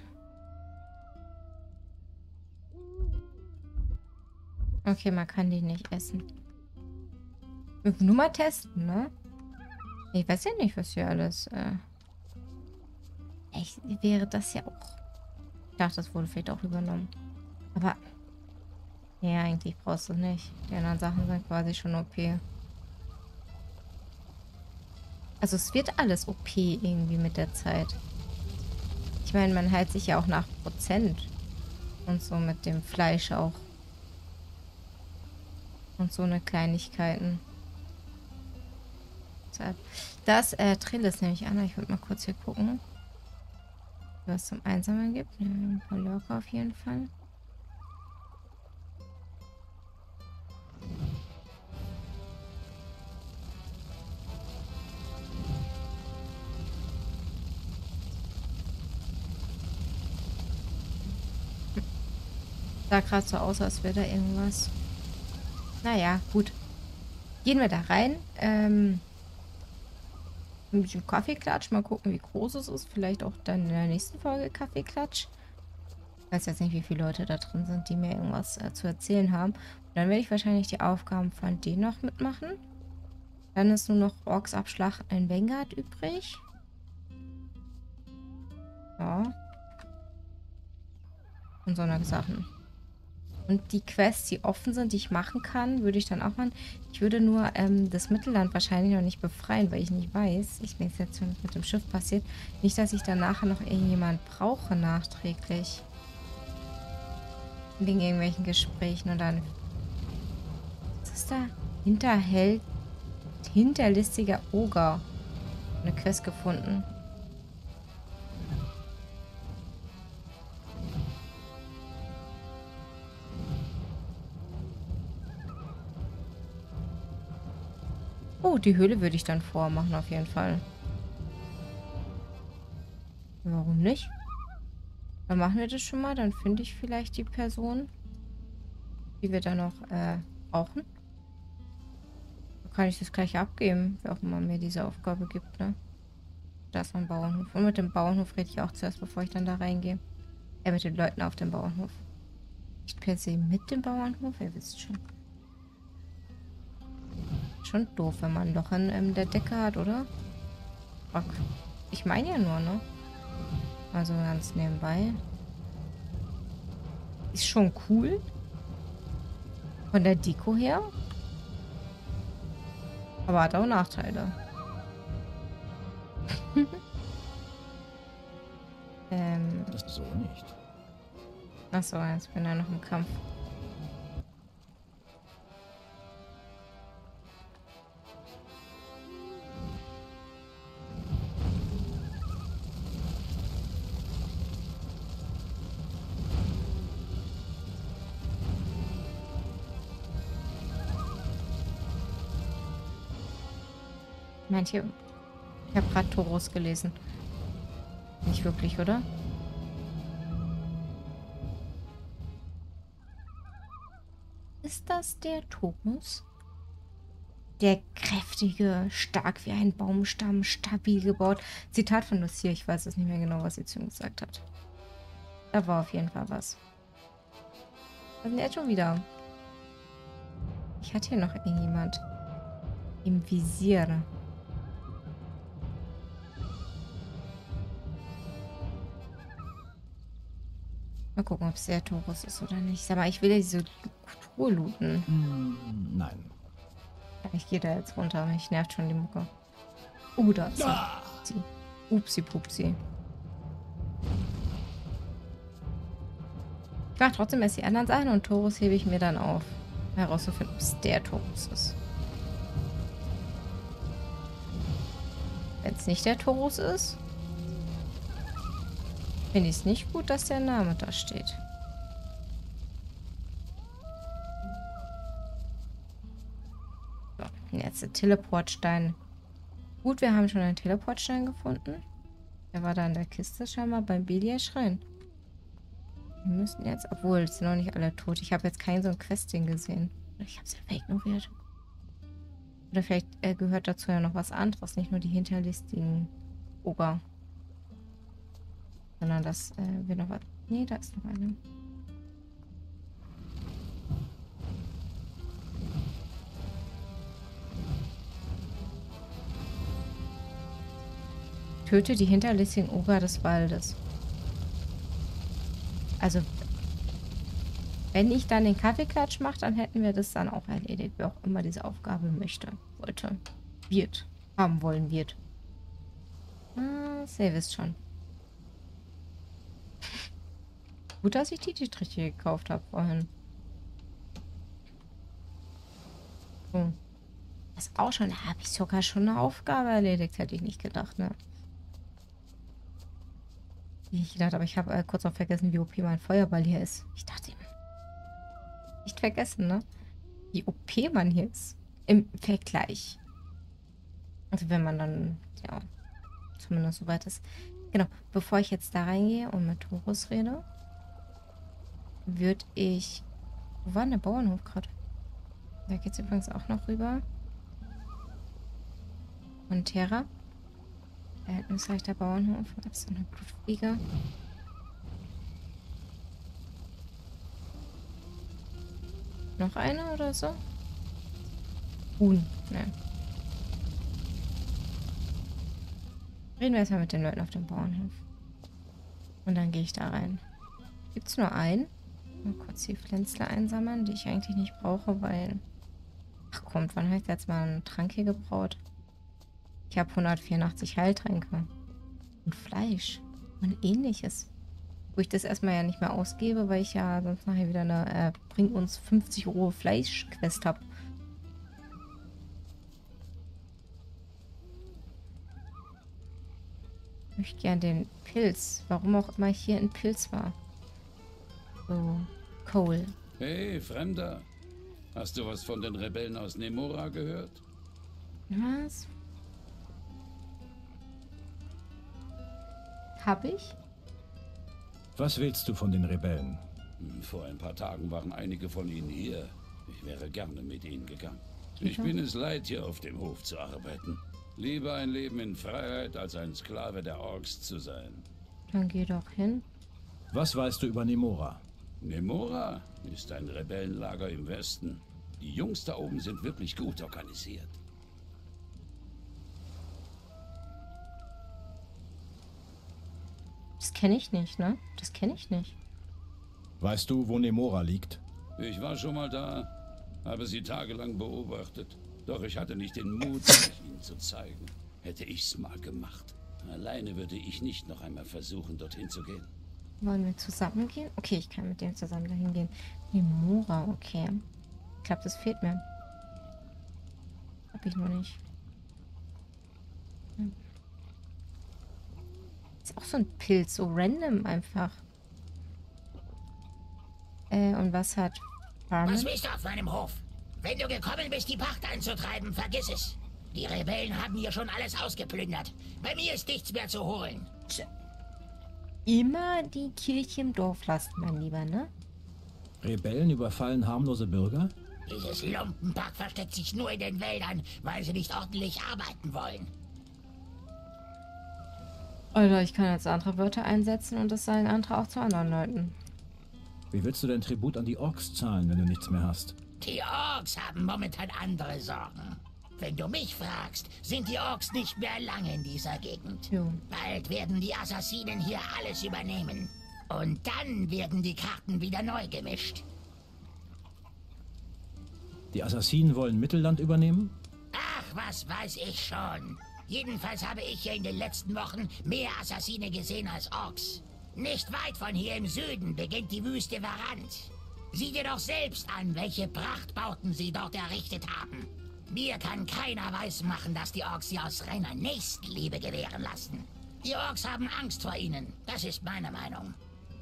Okay, man kann die nicht essen. Nur mal testen, ne? Ich weiß ja nicht, was hier alles... Äh Echt, wäre das ja auch... Ich dachte, das wurde vielleicht auch übernommen. Aber... Ja, eigentlich brauchst du es nicht. Die anderen Sachen sind quasi schon O P. Also es wird alles O P irgendwie mit der Zeit. Ich meine, man hält sich ja auch nach Prozent. Und so mit dem Fleisch auch. Und so eine Kleinigkeiten. Das äh, Trillis nehme ich an. Ich würde mal kurz hier gucken, was es zum Einsammeln gibt. Ja, ein paar Lurker auf jeden Fall. Sah gerade so aus, als wäre da irgendwas. Naja, gut. Gehen wir da rein. Ähm, ein bisschen Kaffeeklatsch. Mal gucken, wie groß es ist. Vielleicht auch dann in der nächsten Folge Kaffeeklatsch. Ich weiß jetzt nicht, wie viele Leute da drin sind, die mir irgendwas äh, zu erzählen haben. Und dann werde ich wahrscheinlich die Aufgaben von denen noch mitmachen. Dann ist nur noch Orks abschlachten in Vanguard übrig. Ja. Und so eine Sachen. Und die Quests, die offen sind, die ich machen kann, würde ich dann auch machen. Ich würde nur ähm, das Mittelland wahrscheinlich noch nicht befreien, weil ich nicht weiß, ich mir jetzt schon mit dem Schiff passiert, nicht, dass ich dann nachher noch irgendjemand brauche nachträglich. Wegen irgendwelchen Gesprächen und dann... Was ist da? Hinterhält... Hinterlistiger Oger. Eine Quest gefunden. Oh, die Höhle würde ich dann vormachen, auf jeden Fall. Warum nicht? Dann machen wir das schon mal. Dann finde ich vielleicht die Person, die wir da noch äh, brauchen. Dann kann ich das gleich abgeben, wer auch immer mir diese Aufgabe gibt, ne? Da ist mein Bauernhof. Und mit dem Bauernhof rede ich auch zuerst, bevor ich dann da reingehe. Ja, mit den Leuten auf dem Bauernhof. Nicht per se mit dem Bauernhof, ihr wisst schon. Schon doof, wenn man ein Loch in ähm, der Decke hat, oder? Ach, ich meine ja nur, ne? Also ganz nebenbei. Ist schon cool. Von der Deko her. Aber hat auch Nachteile. ähm. Das so nicht. Achso, jetzt bin ich noch im Kampf. Manche. Ich habe gerade Toros gelesen. Nicht wirklich, oder? Ist das der Torus? Der kräftige, stark wie ein Baumstamm, stabil gebaut. Zitat von Lucia, ich weiß es nicht mehr genau, was sie zu ihm gesagt hat. Da war auf jeden Fall was. Was ist denn jetzt schon wieder? Ich hatte hier noch irgendjemand im Visier. Mal gucken, ob es der Torus ist oder nicht. Sag mal, ich will ja diese Truhe looten. Hm, nein. Ich gehe da jetzt runter. Mich nervt schon die Mucke. Uh, da ist sie. Upsi pupsi. Ich mache trotzdem erst die anderen Sachen und Torus hebe ich mir dann auf. Herauszufinden, ob es der Torus ist. Wenn es nicht der Torus ist, finde ich es nicht gut, dass der Name da steht. So, jetzt der Teleportstein. Gut, wir haben schon einen Teleportstein gefunden. Der war da in der Kiste scheinbar beim Belia-Schrein. Wir müssen jetzt, obwohl, es sind noch nicht alle tot. Ich habe jetzt keinen so ein Questing gesehen. Ich habe es ja wegnoviert. Oder vielleicht äh, gehört dazu ja noch was anderes, nicht nur die hinterlistigen Oger. Sondern dass äh, wir noch was... Nee, da ist noch eine. Töte die hinterlistigen Oger des Waldes. Also, wenn ich dann den Kaffeeklatsch mache, dann hätten wir das dann auch erledigt. Wer auch immer diese Aufgabe möchte, wollte, wird, haben wollen wird. Ah, ihr wisst schon. Gut, dass ich die Striche gekauft habe vorhin. So. Das auch schon, da habe ich sogar schon eine Aufgabe erledigt, hätte ich nicht gedacht, ne? Wie ich gedacht, aber ich habe äh, kurz noch vergessen, wie O P mein Feuerball hier ist. Ich dachte, nicht vergessen, ne? Wie O P man hier ist. Im Vergleich. Also wenn man dann, ja, zumindest so weit ist. Genau, bevor ich jetzt da reingehe und mit Horus rede, würde ich... Wo war denn der Bauernhof gerade? Da geht es übrigens auch noch rüber. Und Terra. Da hinten ist gleich der Bauernhof. Da ist eine Blutfliege. Noch eine oder so? Huhn. Ne. Reden wir erstmal mit den Leuten auf dem Bauernhof. Und dann gehe ich da rein. Gibt es nur einen? Mal kurz die Pflänzler einsammeln, die ich eigentlich nicht brauche, weil... Ach kommt, wann habe ich jetzt mal einen Trank hier gebraut? Ich habe hundertvierundachtzig Heiltränke. Und Fleisch. Und ähnliches. Wo ich das erstmal ja nicht mehr ausgebe, weil ich ja sonst nachher wieder eine äh, bring uns fünfzig Euro Fleisch-Quest habe. Ich möchte gern den Pilz. Warum auch immer hier ein Pilz war. So, Cole. Hey, Fremder. Hast du was von den Rebellen aus Nemora gehört? Was? Hab ich? Was willst du von den Rebellen? Vor ein paar Tagen waren einige von ihnen hier. Ich wäre gerne mit ihnen gegangen. Ich bin es leid, hier auf dem Hof zu arbeiten. Lieber ein Leben in Freiheit, als ein Sklave der Orks zu sein. Dann geh doch hin. Was weißt du über Nemora? Nemora ist ein Rebellenlager im Westen. Die Jungs da oben sind wirklich gut organisiert. Das kenne ich nicht, ne? Das kenne ich nicht. Weißt du, wo Nemora liegt? Ich war schon mal da, habe sie tagelang beobachtet. Doch ich hatte nicht den Mut, mich ihnen zu zeigen. Hätte ich's mal gemacht. Alleine würde ich nicht noch einmal versuchen, dorthin zu gehen. Wollen wir zusammen gehen? Okay, ich kann mit dem zusammen dahin gehen. Nemora, okay. Ich glaube, das fehlt mir. Hab ich noch nicht. Hm. Ist auch so ein Pilz, so random einfach. Äh, und was hat Farman? Was willst du auf meinem Hof? Wenn du gekommen bist, die Pacht einzutreiben, vergiss es. Die Rebellen haben hier schon alles ausgeplündert. Bei mir ist nichts mehr zu holen. Immer die Kirche im Dorf lassen, mein Lieber, ne? Rebellen überfallen harmlose Bürger? Dieses Lumpenpack versteckt sich nur in den Wäldern, weil sie nicht ordentlich arbeiten wollen. Alter, ich kann jetzt andere Wörter einsetzen und das sagen andere auch zu anderen Leuten. Wie willst du denn Tribut an die Orks zahlen, wenn du nichts mehr hast? Die Orks haben momentan andere Sorgen. Wenn du mich fragst, sind die Orks nicht mehr lange in dieser Gegend. Jo. Bald werden die Assassinen hier alles übernehmen. Und dann werden die Karten wieder neu gemischt. Die Assassinen wollen Mittelland übernehmen? Ach, was weiß ich schon. Jedenfalls habe ich hier in den letzten Wochen mehr Assassine gesehen als Orks. Nicht weit von hier im Süden beginnt die Wüste Varant. Sieh dir doch selbst an, welche Prachtbauten sie dort errichtet haben. Mir kann keiner weismachen, dass die Orks sie aus reiner Nächstenliebe gewähren lassen. Die Orks haben Angst vor ihnen. Das ist meine Meinung.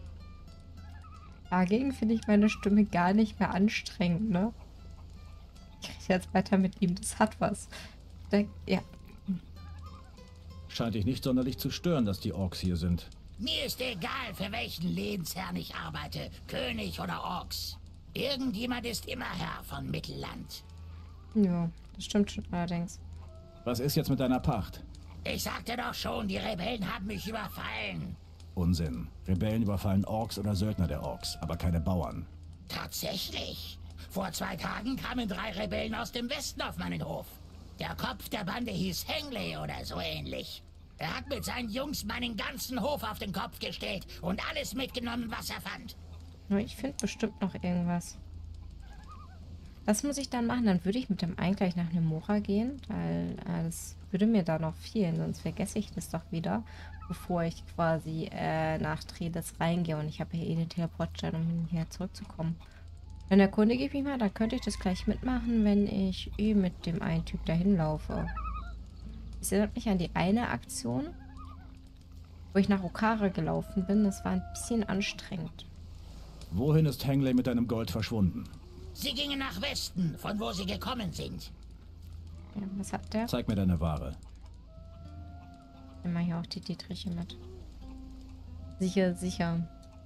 Dagegen finde ich meine Stimme gar nicht mehr anstrengend, ne? Ich rede jetzt weiter mit ihm, das hat was. Da, ja. Scheint dich nicht sonderlich zu stören, dass die Orks hier sind. Mir ist egal, für welchen Lehnsherrn ich arbeite, König oder Orks. Irgendjemand ist immer Herr von Mittelland. Ja, das stimmt schon allerdings. Was ist jetzt mit deiner Pacht? Ich sagte doch schon, die Rebellen haben mich überfallen. Unsinn. Rebellen überfallen Orks oder Söldner der Orks, aber keine Bauern. Tatsächlich. Vor zwei Tagen kamen drei Rebellen aus dem Westen auf meinen Hof. Der Kopf der Bande hieß Hengley oder so ähnlich. Er hat mit seinen Jungs meinen ganzen Hof auf den Kopf gestellt und alles mitgenommen, was er fand. Nur ich finde bestimmt noch irgendwas. Was muss ich dann machen? Dann würde ich mit dem einen gleich nach Nemora gehen, weil äh, das würde mir da noch fehlen, sonst vergesse ich das doch wieder, bevor ich quasi äh, nach Tredes reingehe. Und ich habe ja eh den Teleportstein, um hier zurückzukommen. Dann erkundige ich mich mal, dann könnte ich das gleich mitmachen, wenn ich eh mit dem einen Typ dahin laufe. Das erinnert mich an die eine Aktion, wo ich nach Okara gelaufen bin. Das war ein bisschen anstrengend. Wohin ist Hengley mit deinem Gold verschwunden? Sie gingen nach Westen, von wo sie gekommen sind. Ja, was hat der? Zeig mir deine Ware. Immer hier auch die Dietriche mit. Sicher, sicher.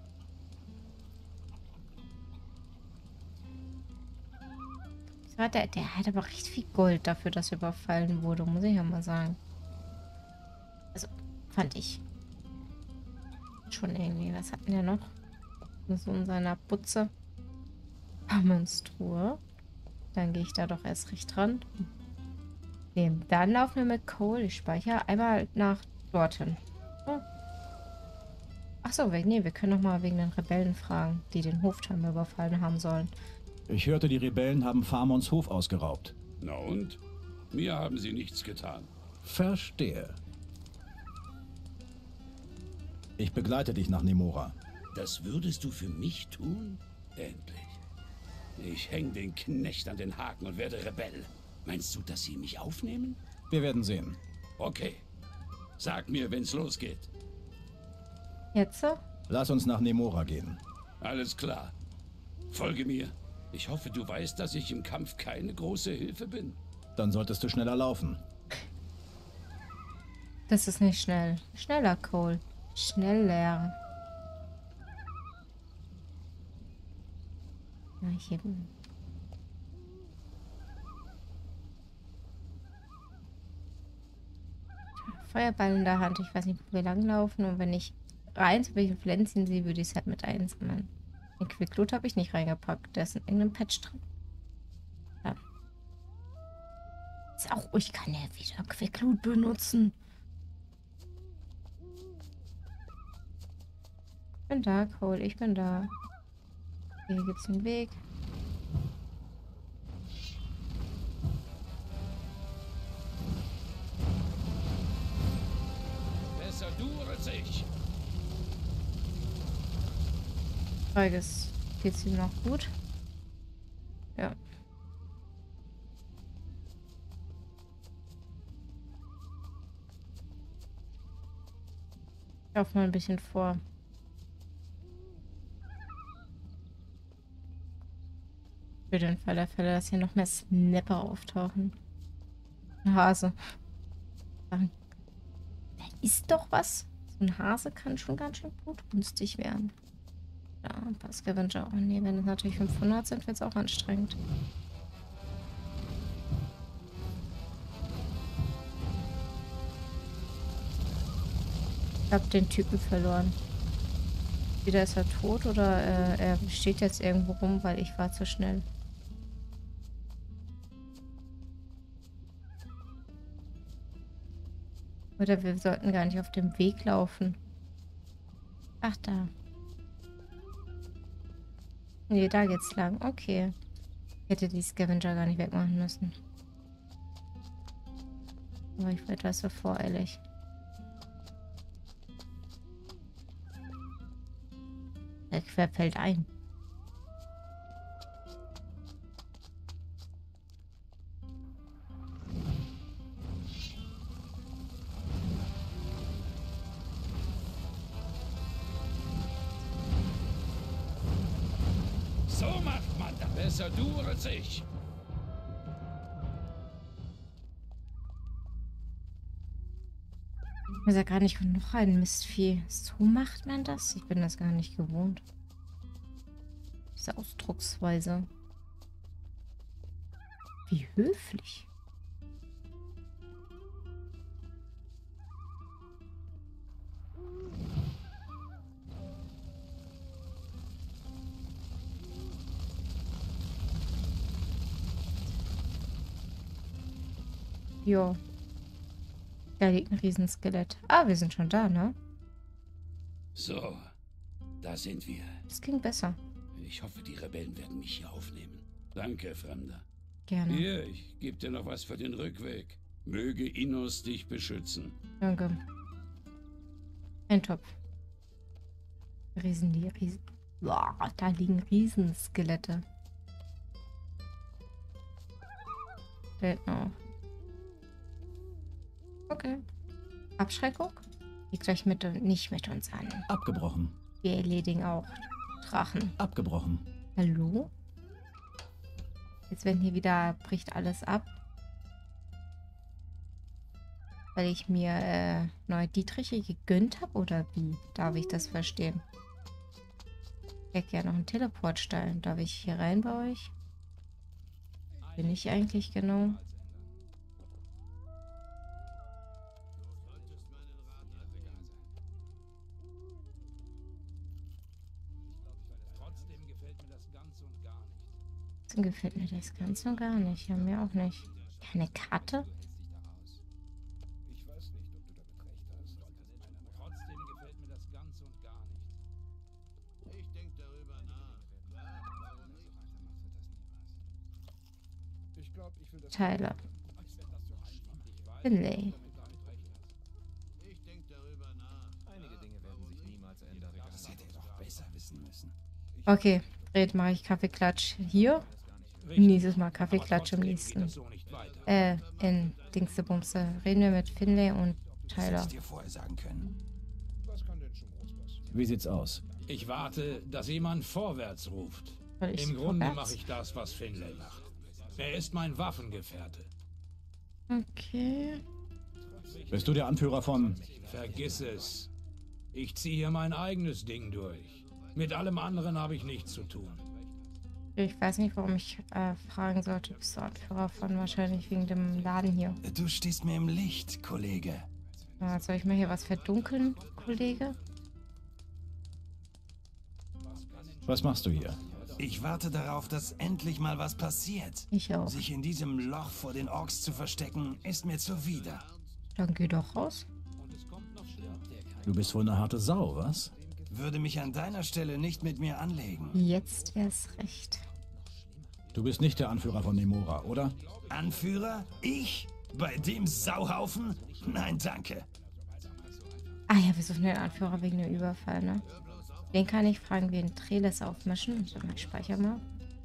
Der, der hat aber recht viel Gold dafür, dass er überfallen wurde, muss ich ja mal sagen. Also, fand ich. Schon irgendwie. Was hatten wir noch? So in seiner Butze. Ammonstruhe. Dann gehe ich da doch erst recht dran. Nee, dann laufen wir mit Cole. Ich speichere einmal nach dorthin. Oh. Achso, nee, wir können noch mal wegen den Rebellen fragen, die den Hofturm überfallen haben sollen. Ich hörte, die Rebellen haben Farmons Hof ausgeraubt. Na und? Mir haben sie nichts getan. Verstehe. Ich begleite dich nach Nemora. Das würdest du für mich tun? Endlich. Ich häng den Knecht an den Haken und werde Rebell. Meinst du, dass sie mich aufnehmen? Wir werden sehen. Okay. Sag mir, wenn's losgeht. Jetzt so? Lass uns nach Nemora gehen. Alles klar. Folge mir. Ich hoffe, du weißt, dass ich im Kampf keine große Hilfe bin. Dann solltest du schneller laufen. Das ist nicht schnell. Schneller, Cole. Schneller. Ja, hier. Feuerball in der Hand. Ich weiß nicht, wo wir langlaufen. Und wenn ich rein zu welchen Pflänzchen sehe, würde ich es halt mit einsammeln. Den Quickloot habe ich nicht reingepackt. Der ist in irgendeinem Patch drin. Ja. Ist auch, ich kann ja wieder Quickloot benutzen. Ich bin da, Cole. Ich bin da. Hier gibt es einen Weg. Besser du als ich. Frage ist, geht's ihm noch gut? Ja. Ich laufe mal ein bisschen vor. Für den Fall der Fälle, dass hier noch mehr Snapper auftauchen. Ein Hase. Da ist doch was. So ein Hase kann schon ganz schön blutgünstig werden. Ja, ein paar Scavenger auch. Nee, wenn es natürlich fünfhundert sind, wird es auch anstrengend. Ich habe den Typen verloren. Wieder ist er tot oder äh, er steht jetzt irgendwo rum, weil ich war zu schnell. Oder wir sollten gar nicht auf dem Weg laufen. Ach, da. Nee, da geht's lang. Okay. Ich hätte die Scavenger gar nicht wegmachen müssen. Aber ich war etwas so voreilig. Der Quer fällt ein. So macht man das. Besser du als ich. Ich weiß ja gar nicht, noch ein Mistvieh. So macht man das? Ich bin das gar nicht gewohnt. Diese Ausdrucksweise. Wie höflich. Jo. Da liegt ein Riesenskelett. Ah, wir sind schon da, ne? So, da sind wir. Das ging besser. Ich hoffe, die Rebellen werden mich hier aufnehmen. Danke, Fremder. Gerne. Hier, ich gebe dir noch was für den Rückweg. Möge Innos dich beschützen. Danke. Ein Topf. Riesen, die Riesen. Boah, da liegen Riesenskelette. Da hinten auch. Okay. Abschreckung? Geht gleich mit, nicht mit uns an. Abgebrochen. Wir erledigen auch Drachen. Abgebrochen. Hallo? Jetzt werden hier wieder, bricht alles ab. Weil ich mir äh, neue Dietriche gegönnt habe? Oder wie? Darf ich das verstehen? Ich hätte gerne noch einen Teleportstein. Darf ich hier rein bei euch? Bin ich eigentlich genau? Trotzdem gefällt mir das Ganze und gar nicht. Ja, mir auch nicht. Keine Karte? Ich weiß nicht, ob du damit recht hast. Trotzdem gefällt mir das ganz und gar nicht. Ich denke darüber nach. Klar, warum nicht? Ich glaube, ich will das. Teile. Finlay. Ich denke darüber nach. Einige Dinge werden sich niemals ändern. Das hätte er doch besser wissen müssen. Okay, Red mache ich Kaffeeklatsch hier. Nächstes Mal Kaffeeklatsch im nächsten. Äh, in Dingstebumse. Reden wir mit Finlay und Das hätte Tyler. ich dir vorher sagen können. Was kann denn schon groß passieren? Wie sieht's aus? Ich warte, dass jemand vorwärts ruft. Soll ich Im Grunde vorwärts? mache ich das, was Finlay macht. Er ist mein Waffengefährte. Okay. Bist du der Anführer von... Vergiss es. Ich ziehe hier mein eigenes Ding durch. Mit allem anderen habe ich nichts zu tun. Ich weiß nicht, warum ich äh, fragen sollte. Bist du Anführer von? Wahrscheinlich wegen dem Laden hier. Du stehst mir im Licht, Kollege. Ja, soll ich mal hier was verdunkeln, Kollege? Was machst du hier? Ich warte darauf, dass endlich mal was passiert. Ich auch. Sich in diesem Loch vor den Orks zu verstecken, ist mir zuwider. Dann geh doch raus. Du bist wohl eine harte Sau, was? Würde mich an deiner Stelle nicht mit mir anlegen. Jetzt erst recht. Du bist nicht der Anführer von Nemora, oder? Anführer? Ich? Bei dem Sauhaufen? Nein, danke. Ah ja, wir suchen den Anführer wegen dem Überfall, ne? Den kann ich fragen, wie ein Treles aufmischen. So, ich speichere mal.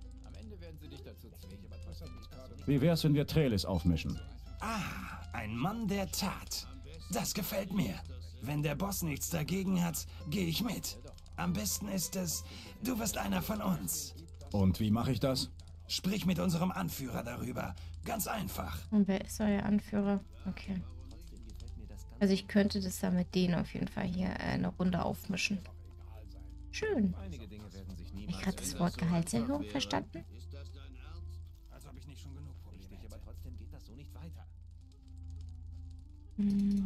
Wie wär's, wenn wir Trelis aufmischen? Ah, ein Mann der Tat. Das gefällt mir. Wenn der Boss nichts dagegen hat, gehe ich mit. Am besten ist es, du wirst einer von uns. Und wie mache ich das? Sprich mit unserem Anführer darüber. Ganz einfach. Und wer ist euer Anführer? Okay. Also ich könnte das da mit denen auf jeden Fall hier äh, eine Runde aufmischen. Schön. Habe ich gerade das Wort Gehaltserhöhung verstanden? Als ob ich nicht schon genug Probleme hätte. Aber trotzdem geht das so nicht weiter. Hm.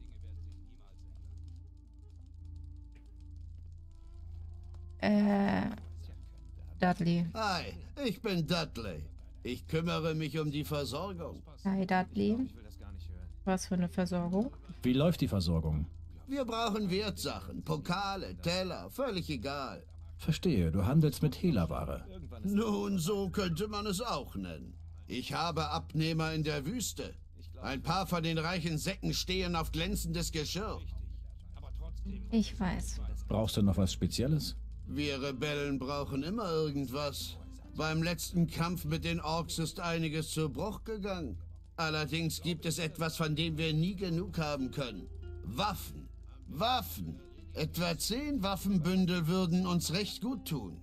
Äh, Dudley. Hi, ich bin Dudley. Ich kümmere mich um die Versorgung. Hi, Dudley. Was für eine Versorgung? Wie läuft die Versorgung? Wir brauchen Wertsachen, Pokale, Teller, völlig egal. Verstehe, du handelst mit Hehlerware. Nun, so könnte man es auch nennen. Ich habe Abnehmer in der Wüste. Ein paar von den reichen Säcken stehen auf glänzendes Geschirr. Ich weiß. Brauchst du noch was Spezielles? Wir Rebellen brauchen immer irgendwas. Beim letzten Kampf mit den Orks ist einiges zu Bruch gegangen. Allerdings gibt es etwas, von dem wir nie genug haben können. Waffen. Waffen. Etwa zehn Waffenbündel würden uns recht gut tun.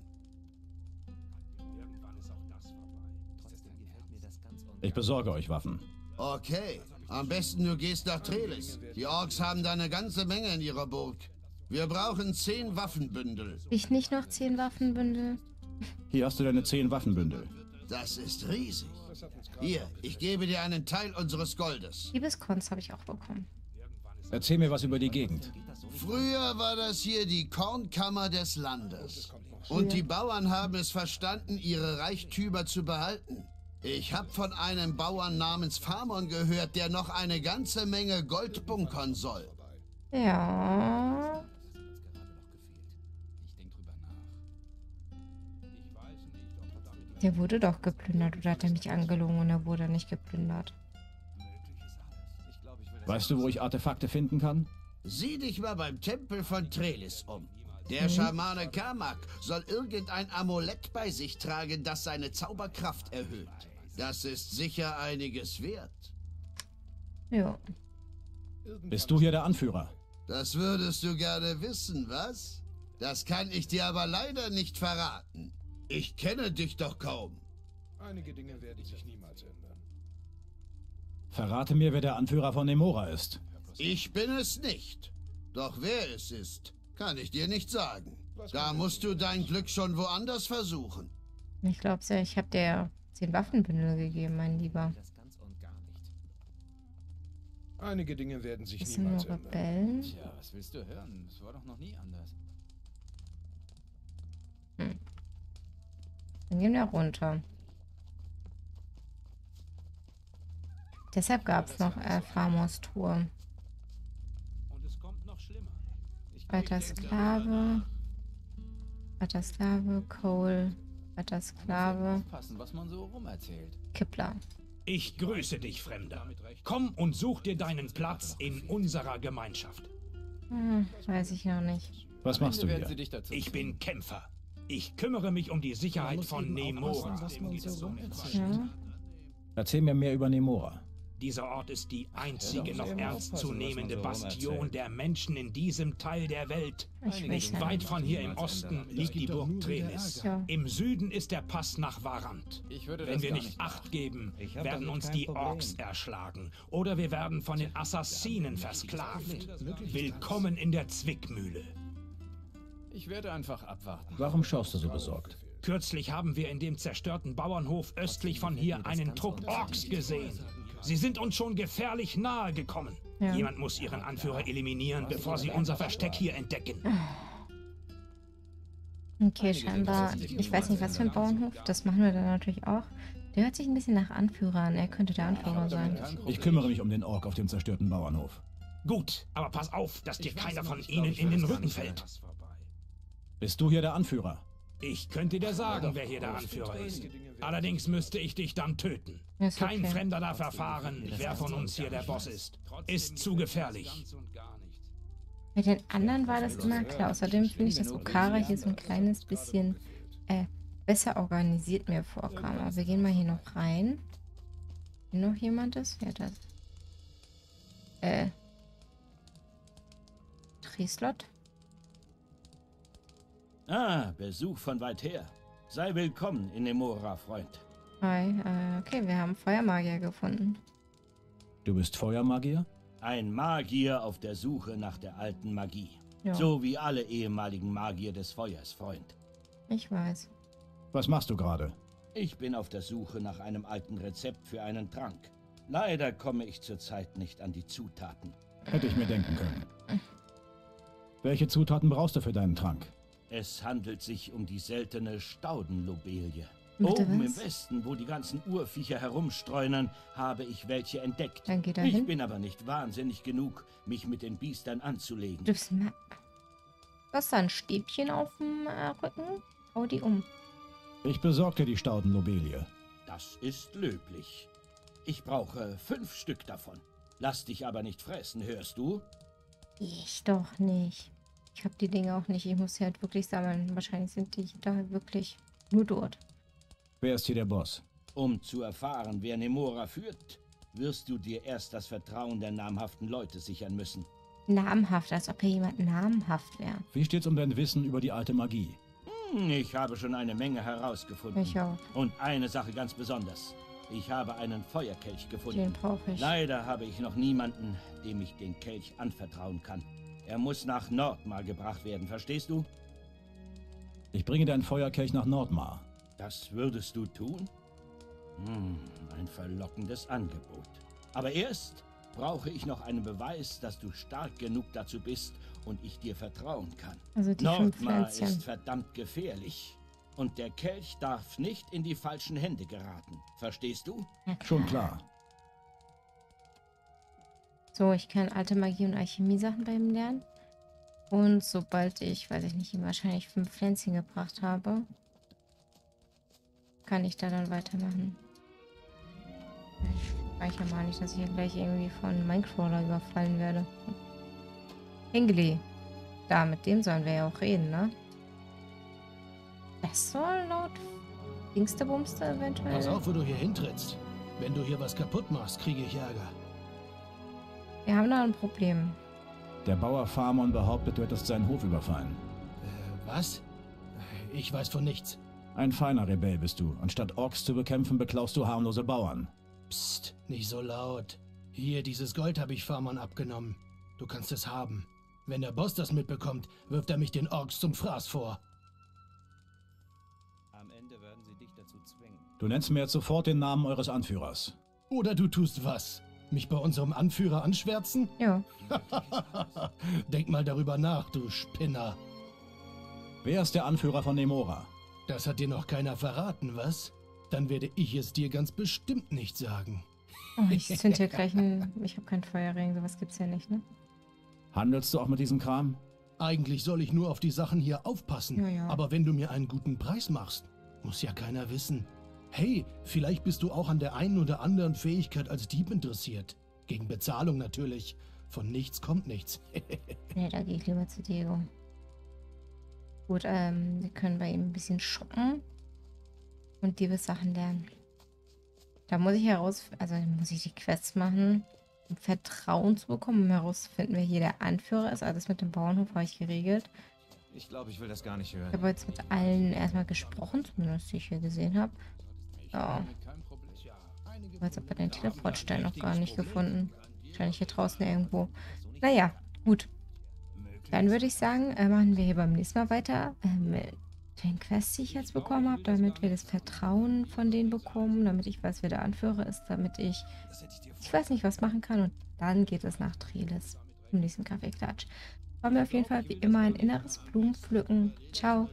Ich besorge euch Waffen. Okay. Am besten du gehst nach Trelis. Die Orks haben da eine ganze Menge in ihrer Burg. Wir brauchen zehn Waffenbündel. Ich nicht noch zehn Waffenbündel? Hier hast du deine zehn Waffenbündel. Das ist riesig. Hier, ich gebe dir einen Teil unseres Goldes. Liebeskunst habe ich auch bekommen. Erzähl mir was über die Gegend. Früher war das hier die Kornkammer des Landes. Und die Bauern haben es verstanden, ihre Reichtümer zu behalten. Ich habe von einem Bauern namens Phamon gehört, der noch eine ganze Menge Gold bunkern soll. Ja. Der wurde doch geplündert, oder hat er mich angelogen und er wurde nicht geplündert? Weißt du, wo ich Artefakte finden kann? Sieh dich mal beim Tempel von Trellis um. Der Mhm. Schamane Kamak soll irgendein Amulett bei sich tragen, das seine Zauberkraft erhöht. Das ist sicher einiges wert. Ja. Bist du hier der Anführer? Das würdest du gerne wissen, was? Das kann ich dir aber leider nicht verraten. Ich kenne dich doch kaum. Einige Dinge werden sich niemals ändern. Verrate mir, wer der Anführer von Nemora ist. Ich bin es nicht. Doch wer es ist, kann ich dir nicht sagen. Da musst du dein Glück schon woanders versuchen. Ich glaub's ja, ich habe dir ja zehn Waffenbündel gegeben, mein Lieber. Einige Dinge werden sich Das sind niemals nur ändern. Rebellen. Tja, was willst du hören? Es war doch noch nie anders. Hm. Dann gehen wir runter. Deshalb gab es noch äh, Phamons Tour. Und es kommt noch schlimmer. Weiter Sklave. Weiter Sklave. Cole. Weiter Sklave. Aufpassen, was man so rumerzählt. Kippler. Ich grüße dich, Fremder. Komm und such dir deinen Platz in unserer Gemeinschaft. Hm, weiß ich noch nicht. Was machst du werden sie hier? dich dazu Ich bin Kämpfer. Ich kümmere mich um die Sicherheit von Nemora. Ja. Erzähl mir mehr über Nemora. Dieser Ort ist die einzige Ja, noch doch, eben ernstzunehmende aufpassen, was man so Bastion rumerzählt. der Menschen in diesem Teil der Welt. Ich weiß Weit nicht. von hier im Osten liegt die Burg Trellis. Ja. Im Süden ist der Pass nach Varant. Ich würde Wenn das wir gar nicht nicht Acht geben, Ich hab werden damit uns kein die Problem. Orks erschlagen. Oder wir werden von den Assassinen versklavt. Willkommen in der Zwickmühle. Ich werde einfach abwarten. Warum schaust du so besorgt? Kürzlich haben wir in dem zerstörten Bauernhof östlich von hier einen Trupp Orks gesehen. Sie sind uns schon gefährlich nahe gekommen. Ja. Jemand muss ihren Anführer eliminieren, bevor sie unser Versteck hier entdecken. Okay, scheinbar. Ich weiß nicht, was für ein Bauernhof. Das machen wir dann natürlich auch. Der hört sich ein bisschen nach Anführer an. Er könnte der Anführer sein. Ich kümmere mich um den Ork auf dem zerstörten Bauernhof. Gut, aber pass auf, dass dir keiner von ihnen in den Rücken fällt. Bist du hier der Anführer? Ich könnte dir sagen, wer hier der Anführer ist. Allerdings müsste ich dich dann töten. Ist Kein okay. Fremder darf erfahren, wer von uns hier der Boss ist. Ist zu gefährlich. Bei den anderen war das immer klar. Außerdem finde ich, dass Okara hier so ein kleines bisschen äh, besser organisiert mir vorkam. Aber wir gehen mal hier noch rein. Hier noch jemand ist? Wer das? Äh. Trislot? Ah, Besuch von weit her. Sei willkommen in Nemora, Freund. Hi, äh, okay, wir haben Feuermagier gefunden. Du bist Feuermagier? Ein Magier auf der Suche nach der alten Magie. Ja. So wie alle ehemaligen Magier des Feuers, Freund. Ich weiß. Was machst du gerade? Ich bin auf der Suche nach einem alten Rezept für einen Trank. Leider komme ich zurzeit nicht an die Zutaten. Hätte ich mir denken können. Welche Zutaten brauchst du für deinen Trank? Es handelt sich um die seltene Staudenlobelie. Bitte Oben was? im Westen, wo die ganzen Urviecher herumstreunern, habe ich welche entdeckt. Dann geh da Ich hin. bin aber nicht wahnsinnig genug, mich mit den Biestern anzulegen. Du bist ma Du hast da ein Stäbchen auf dem äh, Rücken? Hau die um. Ich besorge dir die Staudenlobelie. Das ist löblich. Ich brauche fünf Stück davon. Lass dich aber nicht fressen, hörst du? Ich doch nicht. Ich habe die Dinge auch nicht. Ich muss sie halt wirklich sammeln. Wahrscheinlich sind die da wirklich nur dort. Wer ist hier der Boss? Um zu erfahren, wer Nemora führt, wirst du dir erst das Vertrauen der namhaften Leute sichern müssen. Namhaft, als ob hier jemand namhaft wäre. Wie steht's um dein Wissen über die alte Magie? Hm, Ich habe schon eine Menge herausgefunden. Ich auch. Und eine Sache ganz besonders. Ich habe einen Feuerkelch gefunden. Den brauche ich. Leider habe ich noch niemanden, dem ich den Kelch anvertrauen kann. Er muss nach Nordmar gebracht werden, verstehst du? Ich bringe deinen Feuerkelch nach Nordmar. Das würdest du tun? Hm, ein verlockendes Angebot. Aber erst brauche ich noch einen Beweis, dass du stark genug dazu bist und ich dir vertrauen kann. Also die fünf Nordmar Pflänzchen. ist verdammt gefährlich. Und der Kelch darf nicht in die falschen Hände geraten. Verstehst du? Schon klar. So, ich kann alte Magie und Alchemie-Sachen bei ihm lernen. Und sobald ich, weiß ich nicht, ihm wahrscheinlich fünf Pflänzchen gebracht habe, kann ich da dann weitermachen. Ich speichere mal nicht, dass ich hier gleich irgendwie von Minecrawler überfallen werde. Hengeli. Da, mit dem sollen wir ja auch reden, ne? Das soll laut Dingsterbumster eventuell... Pass auf, wo du hier hintrittst. Wenn du hier was kaputt machst, kriege ich Ärger. Wir haben da ein Problem. Der Bauer Farmon behauptet, du hättest seinen Hof überfallen. Äh, was? Ich weiß von nichts. Ein feiner Rebell bist du. Anstatt Orks zu bekämpfen, beklaust du harmlose Bauern. Psst, nicht so laut. Hier, dieses Gold habe ich Farmon abgenommen. Du kannst es haben. Wenn der Boss das mitbekommt, wirft er mich den Orks zum Fraß vor. Am Ende werden sie dich dazu zwingen. Du nennst mir jetzt sofort den Namen eures Anführers. Oder du tust was? Mich bei unserem Anführer anschwärzen? Ja. Denk mal darüber nach, du Spinner. Wer ist der Anführer von Nemora? Das hat dir noch keiner verraten, was? Dann werde ich es dir ganz bestimmt nicht sagen. Oh, ich zünd hier gleich ein... Ich habe keinen Feuerring, sowas gibt's ja nicht, ne? Handelst du auch mit diesem Kram? Eigentlich soll ich nur auf die Sachen hier aufpassen. Ja, ja. Aber wenn du mir einen guten Preis machst, muss ja keiner wissen. Hey, vielleicht bist du auch an der einen oder anderen Fähigkeit als Dieb interessiert. Gegen Bezahlung natürlich. Von nichts kommt nichts. Ne, da gehe ich lieber zu Diego. Gut, ähm, wir können bei ihm ein bisschen shoppen und Diebessachen lernen. Da muss ich heraus, also muss ich die Quests machen, um Vertrauen zu bekommen, um herauszufinden, wer hier der Anführer ist. Alles mit dem Bauernhof habe ich geregelt. Ich glaube, ich will das gar nicht Ich hören. habe jetzt mit allen erstmal gesprochen, zumindest die ich hier gesehen habe. Ja. Ich habe jetzt aber den Teleportstein noch gar nicht gefunden. Wahrscheinlich hier draußen irgendwo. Naja, gut. Dann würde ich sagen, äh, machen wir hier beim nächsten Mal weiter äh, mit den Quests, die ich jetzt bekommen habe, damit wir das Vertrauen von denen bekommen, damit ich weiß, wer der Anführer ist, damit ich, ich weiß nicht, was machen kann. Und dann geht es nach Treles im nächsten Kaffeeklatsch. War mir auf jeden Fall wie immer ein inneres Blumenpflücken. Ciao.